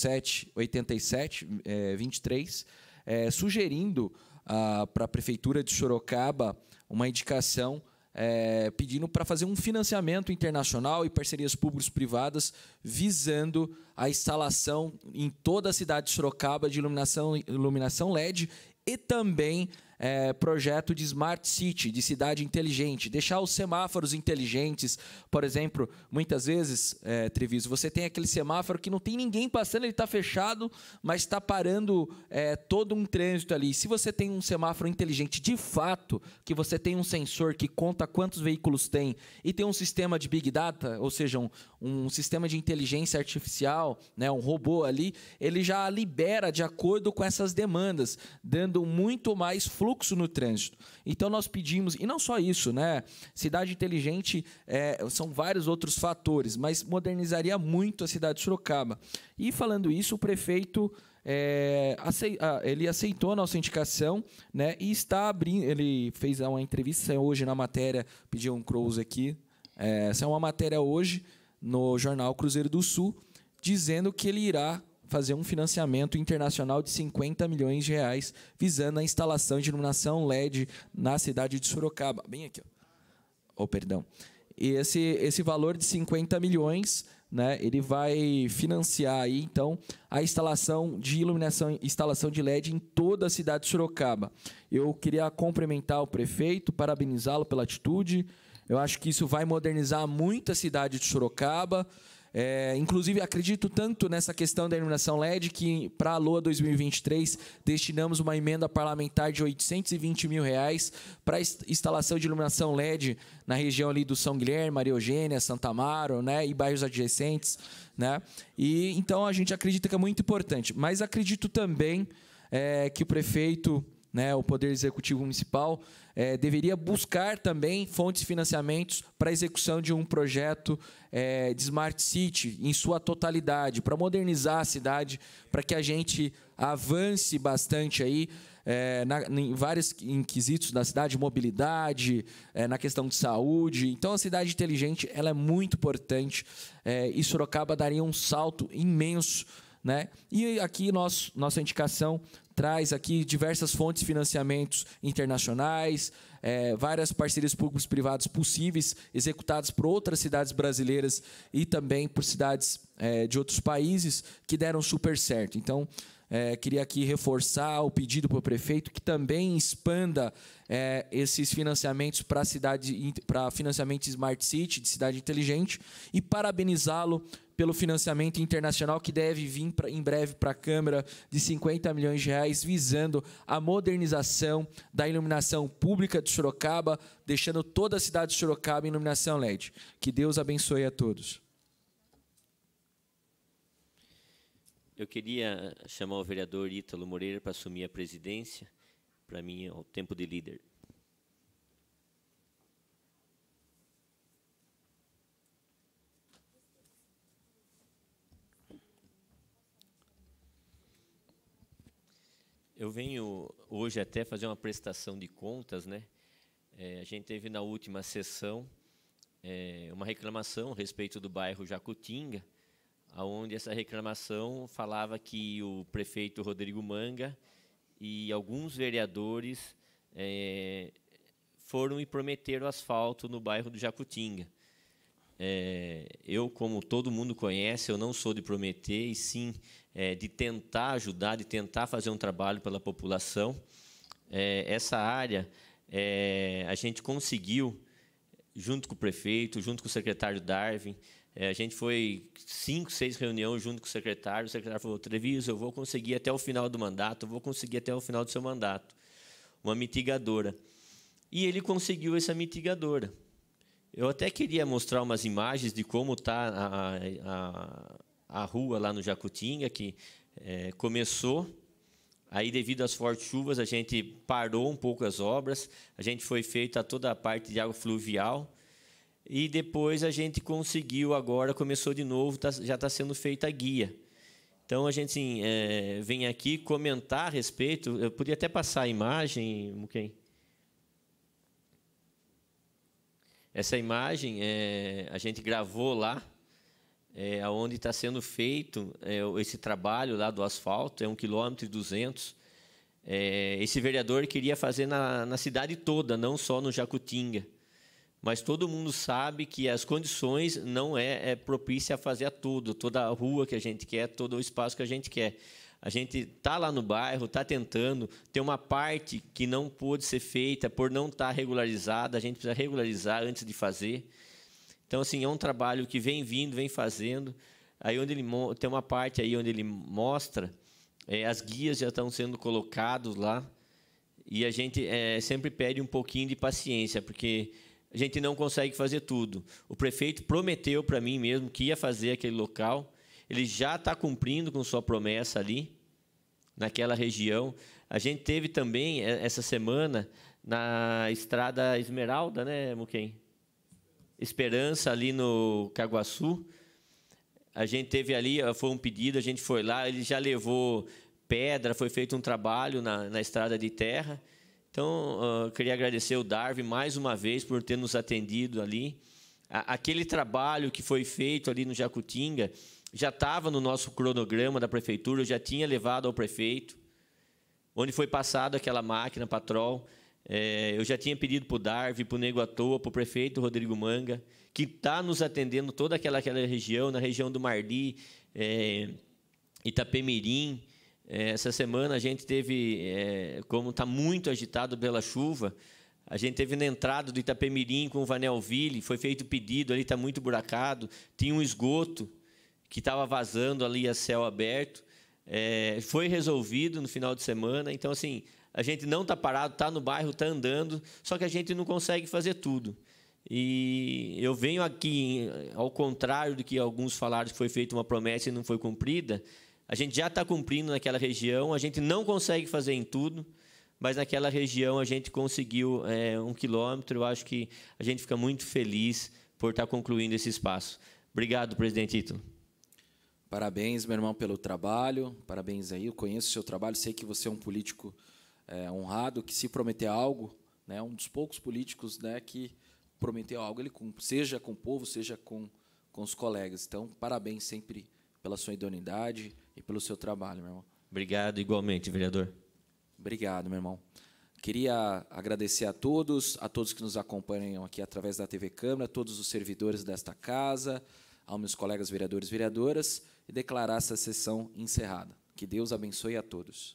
0787-23, sugerindo para a Prefeitura de Sorocaba uma indicação pedindo para fazer um financiamento internacional e parcerias públicas-privadas visando a instalação em toda a cidade de Sorocaba de iluminação LED e também projeto de Smart City, de cidade inteligente, deixar os semáforos inteligentes. Por exemplo, muitas vezes, Treviso, você tem aquele semáforo que não tem ninguém passando, ele está fechado, mas está parando todo um trânsito ali. Se você tem um semáforo inteligente, de fato, que você tem um sensor que conta quantos veículos tem e tem um sistema de Big Data, ou seja, um sistema de inteligência artificial, né, um robô ali, ele já libera de acordo com essas demandas, dando muito mais fluxo no trânsito. Então, nós pedimos, e não só isso, né? Cidade inteligente são vários outros fatores, mas modernizaria muito a cidade de Sorocaba. E, falando isso, o prefeito ele aceitou a nossa indicação, né? E está abrindo, ele fez uma entrevista, saiu hoje na matéria, pediu um close aqui, saiu uma matéria hoje no jornal Cruzeiro do Sul, dizendo que ele irá fazer um financiamento internacional de 50 milhões de reais, visando a instalação de iluminação LED na cidade de Sorocaba. Bem aqui, ó. Perdão. E esse valor de 50 milhões, né, ele vai financiar aí, então, a instalação de instalação de LED em toda a cidade de Sorocaba. Eu queria cumprimentar o prefeito, parabenizá-lo pela atitude. Eu acho que isso vai modernizar muito a cidade de Sorocaba. Inclusive, acredito tanto nessa questão da iluminação LED que, para a LOA 2023, destinamos uma emenda parlamentar de R$ 820 mil para a instalação de iluminação LED na região ali do São Guilherme, Maria Eugênia, Santa Amaro, né, e bairros adjacentes. Né? E, então, a gente acredita que é muito importante. Mas acredito também que o prefeito, né, o Poder Executivo Municipal, deveria buscar também fontes de financiamentos para a execução de um projeto de Smart City em sua totalidade, para modernizar a cidade, para que a gente avance bastante aí em vários quesitos da cidade, mobilidade, na questão de saúde. Então, a cidade inteligente ela é muito importante e Sorocaba daria um salto imenso. Né? E aqui nossa indicação traz aqui diversas fontes de financiamentos internacionais, várias parcerias públicas e privadas possíveis, executadas por outras cidades brasileiras e também por cidades de outros países que deram super certo. Então, queria aqui reforçar o pedido para o prefeito que também expanda esses financiamentos para financiamento de Smart City, de cidade inteligente, e parabenizá-lo pelo financiamento internacional que deve vir em breve para a Câmara de 50 milhões de reais, visando a modernização da iluminação pública de Sorocaba, deixando toda a cidade de Sorocaba em iluminação LED. Que Deus abençoe a todos. Eu queria chamar o vereador Ítalo Moreira para assumir a presidência. Para mim, é o tempo de líder. Eu venho hoje até fazer uma prestação de contas, né? A gente teve na última sessão uma reclamação a respeito do bairro Jacutinga, onde essa reclamação falava que o prefeito Rodrigo Manga e alguns vereadores foram e prometeram asfalto no bairro do Jacutinga. Eu, como todo mundo conhece, eu não sou de prometer, e sim de tentar ajudar, de tentar fazer um trabalho pela população. Essa área, a gente conseguiu, junto com o prefeito, junto com o secretário Darwin, a gente foi 5, 6 reuniões junto com o secretário falou: Treviso, eu vou conseguir até o final do mandato, eu vou conseguir até o final do seu mandato, uma mitigadora. E ele conseguiu essa mitigadora. Eu até queria mostrar umas imagens de como está a rua lá no Jacutinga, que começou, aí devido às fortes chuvas a gente parou um pouco as obras, a gente foi feita toda a parte de água fluvial, e depois a gente conseguiu agora, começou de novo, já está sendo feita a guia. Então, a gente assim, vem aqui comentar a respeito, eu podia até passar a imagem, Muquem. Essa imagem a gente gravou lá, onde está sendo feito esse trabalho lá do asfalto, 1,2 km. Esse vereador queria fazer na cidade toda, não só no Jacutinga. mas todo mundo sabe que as condições não é propícia a fazer toda a rua que a gente quer, todo o espaço que a gente quer. A gente está lá no bairro, está tentando, tem uma parte que não pôde ser feita por não estar regularizada, a gente precisa regularizar antes de fazer. Então, assim, é um trabalho que vem vindo, vem fazendo. Aí onde ele tem uma parte aí onde ele mostra, as guias já estão sendo colocados lá, e a gente sempre pede um pouquinho de paciência, porque a gente não consegue fazer tudo. O prefeito prometeu para mim mesmo que ia fazer aquele local, ele já está cumprindo com sua promessa ali, naquela região. A gente teve também, essa semana, na Estrada Esmeralda, né, Muquem? Esperança, ali no Caguaçu. A gente teve ali, foi um pedido, a gente foi lá, ele já levou pedra, foi feito um trabalho na estrada de terra. Então, queria agradecer o Darwin mais uma vez por ter nos atendido ali. Aquele trabalho que foi feito ali no Jacutinga já estava no nosso cronograma da prefeitura, eu já tinha levado ao prefeito, onde foi passado aquela máquina Patrol. Eu já tinha pedido para o Darwin, para o Nego à Toa, para o prefeito Rodrigo Manga, que está nos atendendo toda aquela região, na região do Marli, Itapemirim. Essa semana a gente teve, como está muito agitado pela chuva, a gente teve na entrada do Itapemirim com o Vanelville, foi feito pedido, ali está muito buracado, tinha um esgoto que estava vazando ali a céu aberto, foi resolvido no final de semana. Então, assim, a gente não está parado, está no bairro, está andando, só que a gente não consegue fazer tudo. E eu venho aqui, ao contrário do que alguns falaram que foi feita uma promessa e não foi cumprida, a gente já está cumprindo naquela região, a gente não consegue fazer em tudo, mas naquela região a gente conseguiu 1 quilômetro. Eu acho que a gente fica muito feliz por estar concluindo esse espaço. Obrigado, presidente Ítalo. Parabéns, meu irmão, pelo trabalho. Parabéns aí. Eu conheço o seu trabalho, sei que você é um político honrado, que se prometer algo, né, um dos poucos políticos, né, que prometeu algo, ele cumpre, seja com o povo, seja com os colegas. Então, parabéns sempre pela sua idoneidade e pelo seu trabalho, meu irmão. Obrigado, igualmente, vereador. Obrigado, meu irmão. Queria agradecer a todos que nos acompanham aqui através da TV Câmara, a todos os servidores desta casa, aos meus colegas vereadores e vereadoras, e declarar essa sessão encerrada. Que Deus abençoe a todos.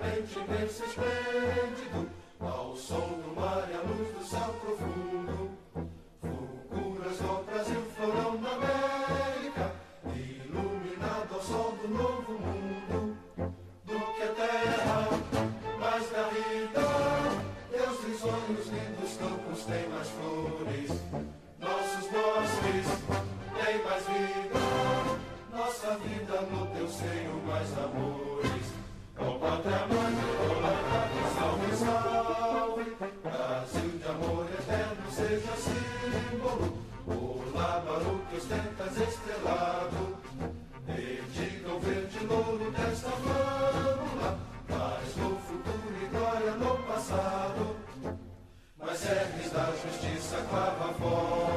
Esplêndido, ao som do mar e à luz do céu profundo. vida. Deus tem sonhos lindos, campos tem mais flores. Nossos bosques têm mais vida. Nossa vida no teu seio mais amores. Ó pátria mãe, salve, salve. Brasil de amor eterno seja símbolo. O lábaro que ostentas estrelado. Dedica o verde louro desta flâmula. Paz no futuro e glória no passado. Mas ergues da justiça clava a voz.